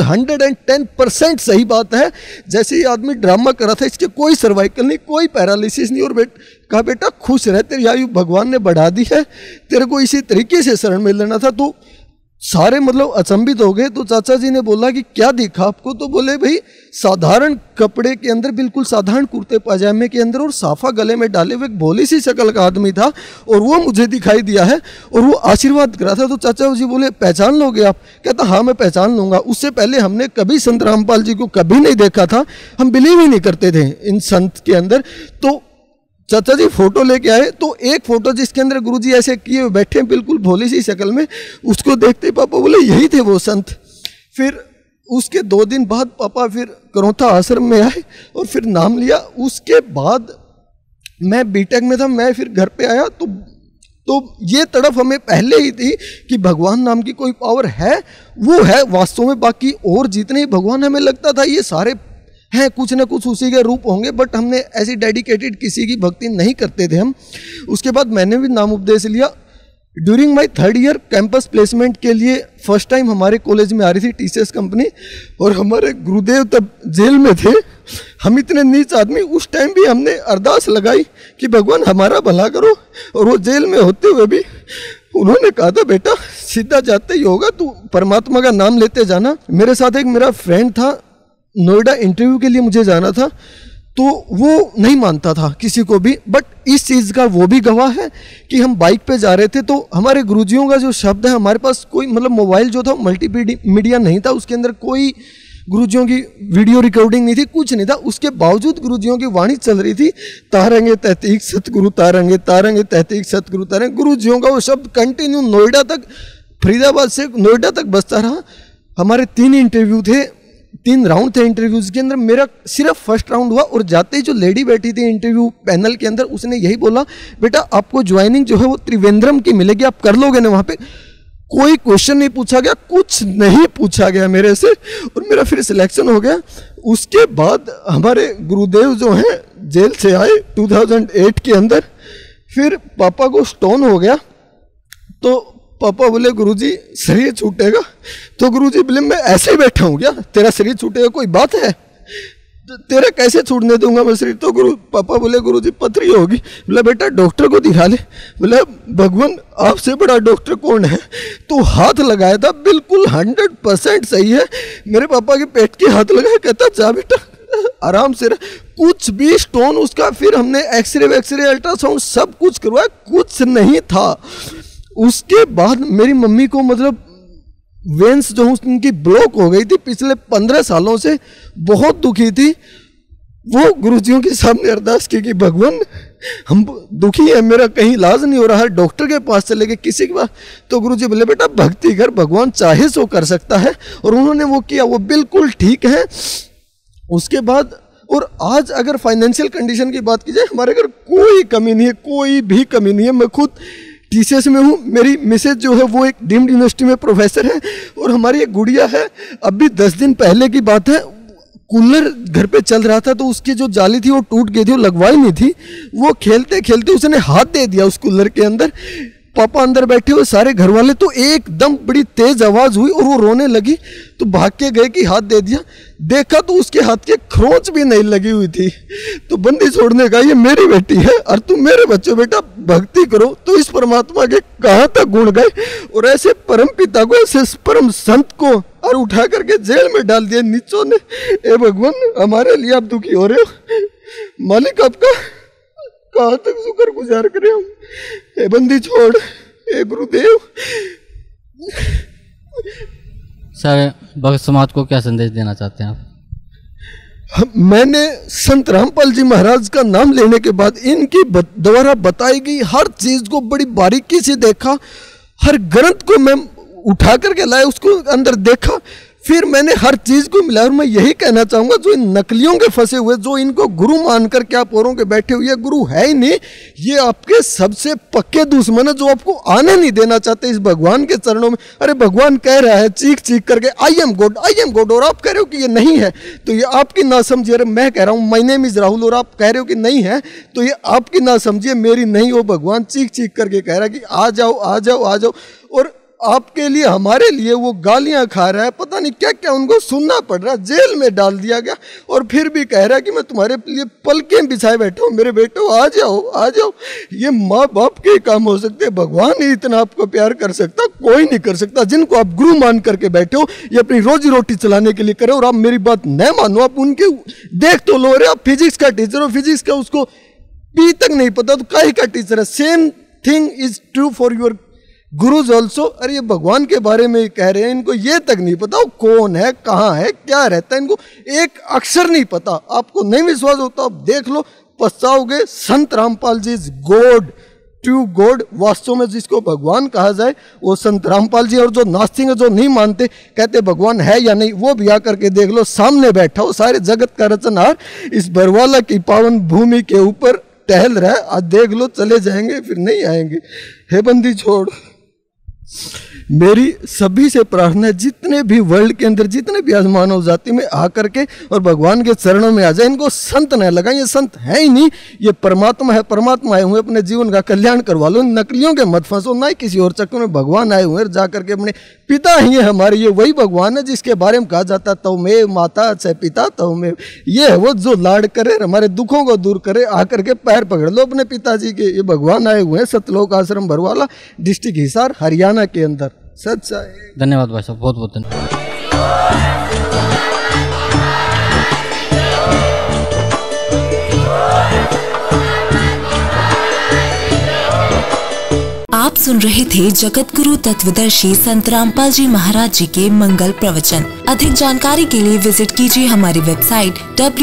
110% सही बात है। जैसे ये आदमी ड्रामा कर रहा था, इसके कोई सर्वाइकल नहीं, कोई पैरालिसिस नहीं, और कहा बेटा खुश रह, तेरी आयु भगवान ने बढ़ा दी है, तेरे को इसी तरीके से शरण में लेना था। तो सारे मतलब अचंभित हो गए। तो चाचा जी ने बोला कि क्या दिखा आपको? तो बोले भाई साधारण कपड़े के अंदर, बिल्कुल साधारण कुर्ते पाजामे के अंदर, और साफा गले में डाले हुए एक भोली सी शक्ल का आदमी था, और वो मुझे दिखाई दिया है, और वो आशीर्वाद करा था। तो चाचा जी बोले पहचान लोगे आप? कहता हाँ मैं पहचान लूँगा। उससे पहले हमने कभी संत रामपाल जी को कभी नहीं देखा था, हम बिलीव ही नहीं करते थे इन संत के अंदर। तो चाचा जी फोटो लेके आए, तो एक फोटो जिसके अंदर गुरुजी ऐसे किए हुए बैठे हैं बिल्कुल भोली सी शक्ल में, उसको देखते पापा बोले यही थे वो संत। फिर उसके 2 दिन बाद पापा फिर करौथा आश्रम में आए और फिर नाम लिया। उसके बाद मैं बीटेक में था, मैं फिर घर पे आया। तो ये तड़फ हमें पहले ही थी कि भगवान नाम की कोई पावर है, वो है वास्तव में। बाकी और जितने ही भगवान हमें लगता था ये सारे हैं, कुछ ना कुछ उसी के रूप होंगे, बट हमने ऐसी डेडिकेटेड किसी की भक्ति नहीं करते थे हम। उसके बाद मैंने भी नाम उपदेश लिया। During my 3rd year campus placement के लिए फर्स्ट टाइम हमारे कॉलेज में आ रही थी टीसीएस कंपनी, और हमारे गुरुदेव तब जेल में थे। हम इतने नीच आदमी, उस टाइम भी हमने अरदास लगाई कि भगवान हमारा भला करो, और वो जेल में होते हुए भी उन्होंने कहा था बेटा सीधा जाते ही होगा, तू परमात्मा का नाम लेते जाना। मेरे साथ एक मेरा फ्रेंड था, नोएडा इंटरव्यू के लिए मुझे जाना था, तो वो नहीं मानता था किसी को भी, बट इस चीज़ का वो भी गवाह है कि हम बाइक पे जा रहे थे। तो हमारे गुरुजियों का जो शब्द है, हमारे पास कोई मतलब मोबाइल जो था मल्टीमीडिया नहीं था, उसके अंदर कोई गुरुजियों की वीडियो रिकॉर्डिंग नहीं थी, कुछ नहीं था। उसके बावजूद गुरुजियों की वाणी चल रही थी, तारंगे तहतीक सतगुरु तारंगे, तारंगे तहतीक सतगुरु तारंगे। गुरुजियों का वो शब्द कंटिन्यू नोएडा तक, फरीदाबाद से नोएडा तक बजता रहा। हमारे 3 इंटरव्यू थे, 3 राउंड थे इंटरव्यूज के अंदर। मेरा सिर्फ फर्स्ट राउंड हुआ और जाते ही जो लेडी बैठी थी इंटरव्यू पैनल के अंदर, उसने यही बोला, बेटा आपको ज्वाइनिंग जो है वो त्रिवेंद्रम की मिलेगी, आप कर लोगे ना वहाँ पे। कोई क्वेश्चन नहीं पूछा गया, कुछ नहीं पूछा गया मेरे से, और मेरा फिर सिलेक्शन हो गया। उसके बाद हमारे गुरुदेव जो हैं जेल से आए 2008 के अंदर। फिर पापा को स्टोन हो गया, तो पापा बोले गुरुजी शरीर छूटेगा। तो गुरुजी बोले मैं ऐसे ही बैठा हूँ क्या, तेरा शरीर छूटेगा कोई बात है, तेरा कैसे छूटने दूंगा मैं शरीर। तो पापा बोले गुरुजी पथरी होगी। बोला बेटा डॉक्टर को दिखा ले। बोला भगवान आपसे बड़ा डॉक्टर कौन है। तो हाथ लगाया था, बिल्कुल 100% सही है। मेरे पापा के पेट के हाथ लगाया, कहता जा बेटा आराम से रह, कुछ भी स्टोन उसका। फिर हमने एक्सरे अल्ट्रासाउंड सब कुछ करवाया, कुछ नहीं था। उसके बाद मेरी मम्मी को मतलब वेंस जो उनकी ब्लॉक हो गई थी, पिछले 15 सालों से बहुत दुखी थी। वो गुरुजियों के सामने अरदास की कि भगवान हम दुखी है, मेरा कहीं इलाज नहीं हो रहा है, डॉक्टर के पास चले गए, किसी के पास। तो गुरुजी बोले बेटा भक्ति कर, भगवान चाहे सो कर सकता है। और उन्होंने वो किया, वो बिल्कुल ठीक है। उसके बाद और आज अगर फाइनेंशियल कंडीशन की बात की जाए, हमारे घर कोई कमी नहीं है, कोई भी कमी नहीं है। मैं खुद टीसीएस में हूँ, मेरी मिसेज जो है वो एक डीम्ड यूनिवर्सिटी में प्रोफेसर है, और हमारी एक गुड़िया है। अभी 10 दिन पहले की बात है, कूलर घर पे चल रहा था, तो उसकी जो जाली थी वो टूट गई थी, वो लगवाई नहीं थी। वो खेलते खेलते उसने हाथ दे दिया उस कूलर के अंदर। पापा अंदर बैठे हुए, सारे घर वाले, तो एकदम बड़ी तेज आवाज हुई और वो रोने लगी। तो भाग के गए कि हाथ दे दिया, देखा तो उसके हाथ के खरोंच भी नहीं लगी हुई थी। तो बंदी छोड़ने का, ये मेरी बेटी है और तुम मेरे बच्चे, बेटा भक्ति करो। तो इस परमात्मा के कहाँ तक गुण गए। और ऐसे परम पिता को, ऐसे परम संत को और उठा करके जेल में डाल दिया नीचों ने। ए भगवान हमारे लिए आप दुखी हो रहे हो, मालिक आपका कहाँ तक शुक्र गुजार करें हम। ए बंदी छोड़, ए गुरुदेव। सर भक्त समाज को क्या संदेश देना चाहते हैं आप? मैंने संत रामपाल जी महाराज का नाम लेने के बाद इनकी द्वारा बताई गई हर चीज को बड़ी बारीकी से देखा, हर ग्रंथ को मैं उठा करके लाया, उसको अंदर देखा, फिर मैंने हर चीज को मिलाया। और मैं यही कहना चाहूंगा, जो इन नकलियों के फंसे हुए, जो इनको गुरु मानकर के आप औरों के बैठे हुए, ये गुरु है ही नहीं, ये आपके सबसे पक्के दुश्मन है, जो आपको आने नहीं देना चाहते इस भगवान के चरणों में। अरे भगवान कह रहा है चीख चीख करके I am God, I am God, और आप कह रहे हो कि ये नहीं है, तो ये आपकी ना समझिए। अरे मैं कह रहा हूँ माय नेम इज राहुल, और आप कह रहे हो कि नहीं है, तो ये आपकी ना समझिए, मेरी नहीं। हो भगवान चीख चीख करके कह रहा है कि आ जाओ आ जाओ आ जाओ। और आपके लिए, हमारे लिए वो गालियां खा रहा है, पता नहीं क्या क्या उनको सुनना पड़ रहा है, जेल में डाल दिया गया, और फिर भी कह रहा है कि मैं तुम्हारे लिए पलकें बिछाए बैठा हूँ, मेरे बेटो आ जाओ आ जाओ। ये माँ बाप के काम हो सकते, भगवान ही इतना आपको प्यार कर सकता, कोई नहीं कर सकता। जिनको आप गुरु मान करके बैठे हो, ये अपनी रोजी रोटी चलाने के लिए करो, और आप मेरी बात न मानो, आप उनके देख तो लो रहे। आप फिजिक्स का टीचर हो, फिजिक्स का उसको पी तक नहीं पता, तो काहे का टीचर है। Same thing is true for your gurus also. अरे ये भगवान के बारे में कह रहे हैं, इनको ये तक नहीं पता वो कौन है, कहाँ है, क्या रहता है, इनको एक अक्षर नहीं पता। आपको नहीं विश्वास होता, आप देख लो, पछताओगे। Sant Rampal ji is God, true God, वास्तव में जिसको भगवान कहा जाए वो संत रामपाल जी। और जो नास्तिक है, जो नहीं मानते, कहते भगवान है या नहीं, वो भी आकर के देख लो, सामने बैठा हो, सारे जगत का रचनहार इस बरवाला की पावन भूमि के ऊपर टहल रहा है। आज देख लो, चले जाएंगे फिर नहीं आएंगे। हे बंदी छोड़, मेरी सभी से प्रार्थना है, जितने भी वर्ल्ड के अंदर, जितने भी आज मानव जाति में आकर के और भगवान के चरणों में आ जाए। इनको संत न लगाएं, ये संत है ही नहीं, ये परमात्मा है। परमात्मा आए हुए अपने जीवन का कल्याण करवा लो, नकलियों के मत फंसो, ना ही किसी और चक्कर में। भगवान आए हुए जा करके अपने पिता ही है हमारे, ये वही भगवान है जिसके बारे में कहा जाता तव में माता चाहे पिता तव में। ये है वो जो लाड करे, हमारे दुखों को दूर करे, आकर के पैर पकड़ लो अपने पिताजी के। ये भगवान आए हुए हैं सतलोक आश्रम बरवाला, डिस्ट्रिक्ट हिसार, हरियाणा के अंदर। सच्चा है। धन्यवाद भाई साहब, बहुत बहुत धन्यवाद। आप सुन रहे थे जगत गुरु तत्वदर्शी संत रामपाल जी महाराज जी के मंगल प्रवचन। अधिक जानकारी के लिए विजिट कीजिए हमारी वेबसाइट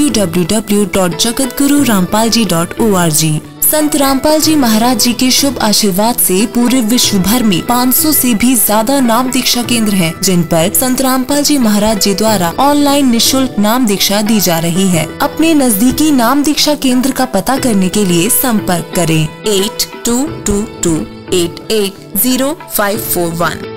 www.jagatgururampalji.org। संत रामपाल जी महाराज जी के शुभ आशीर्वाद से पूरे विश्व भर में 500 से भी ज्यादा नाम दीक्षा केंद्र हैं, जिन पर संत रामपाल जी महाराज जी द्वारा ऑनलाइन निशुल्क नाम दीक्षा दी जा रही है। अपने नजदीकी नाम दीक्षा केंद्र का पता करने के लिए संपर्क करें 8222880541।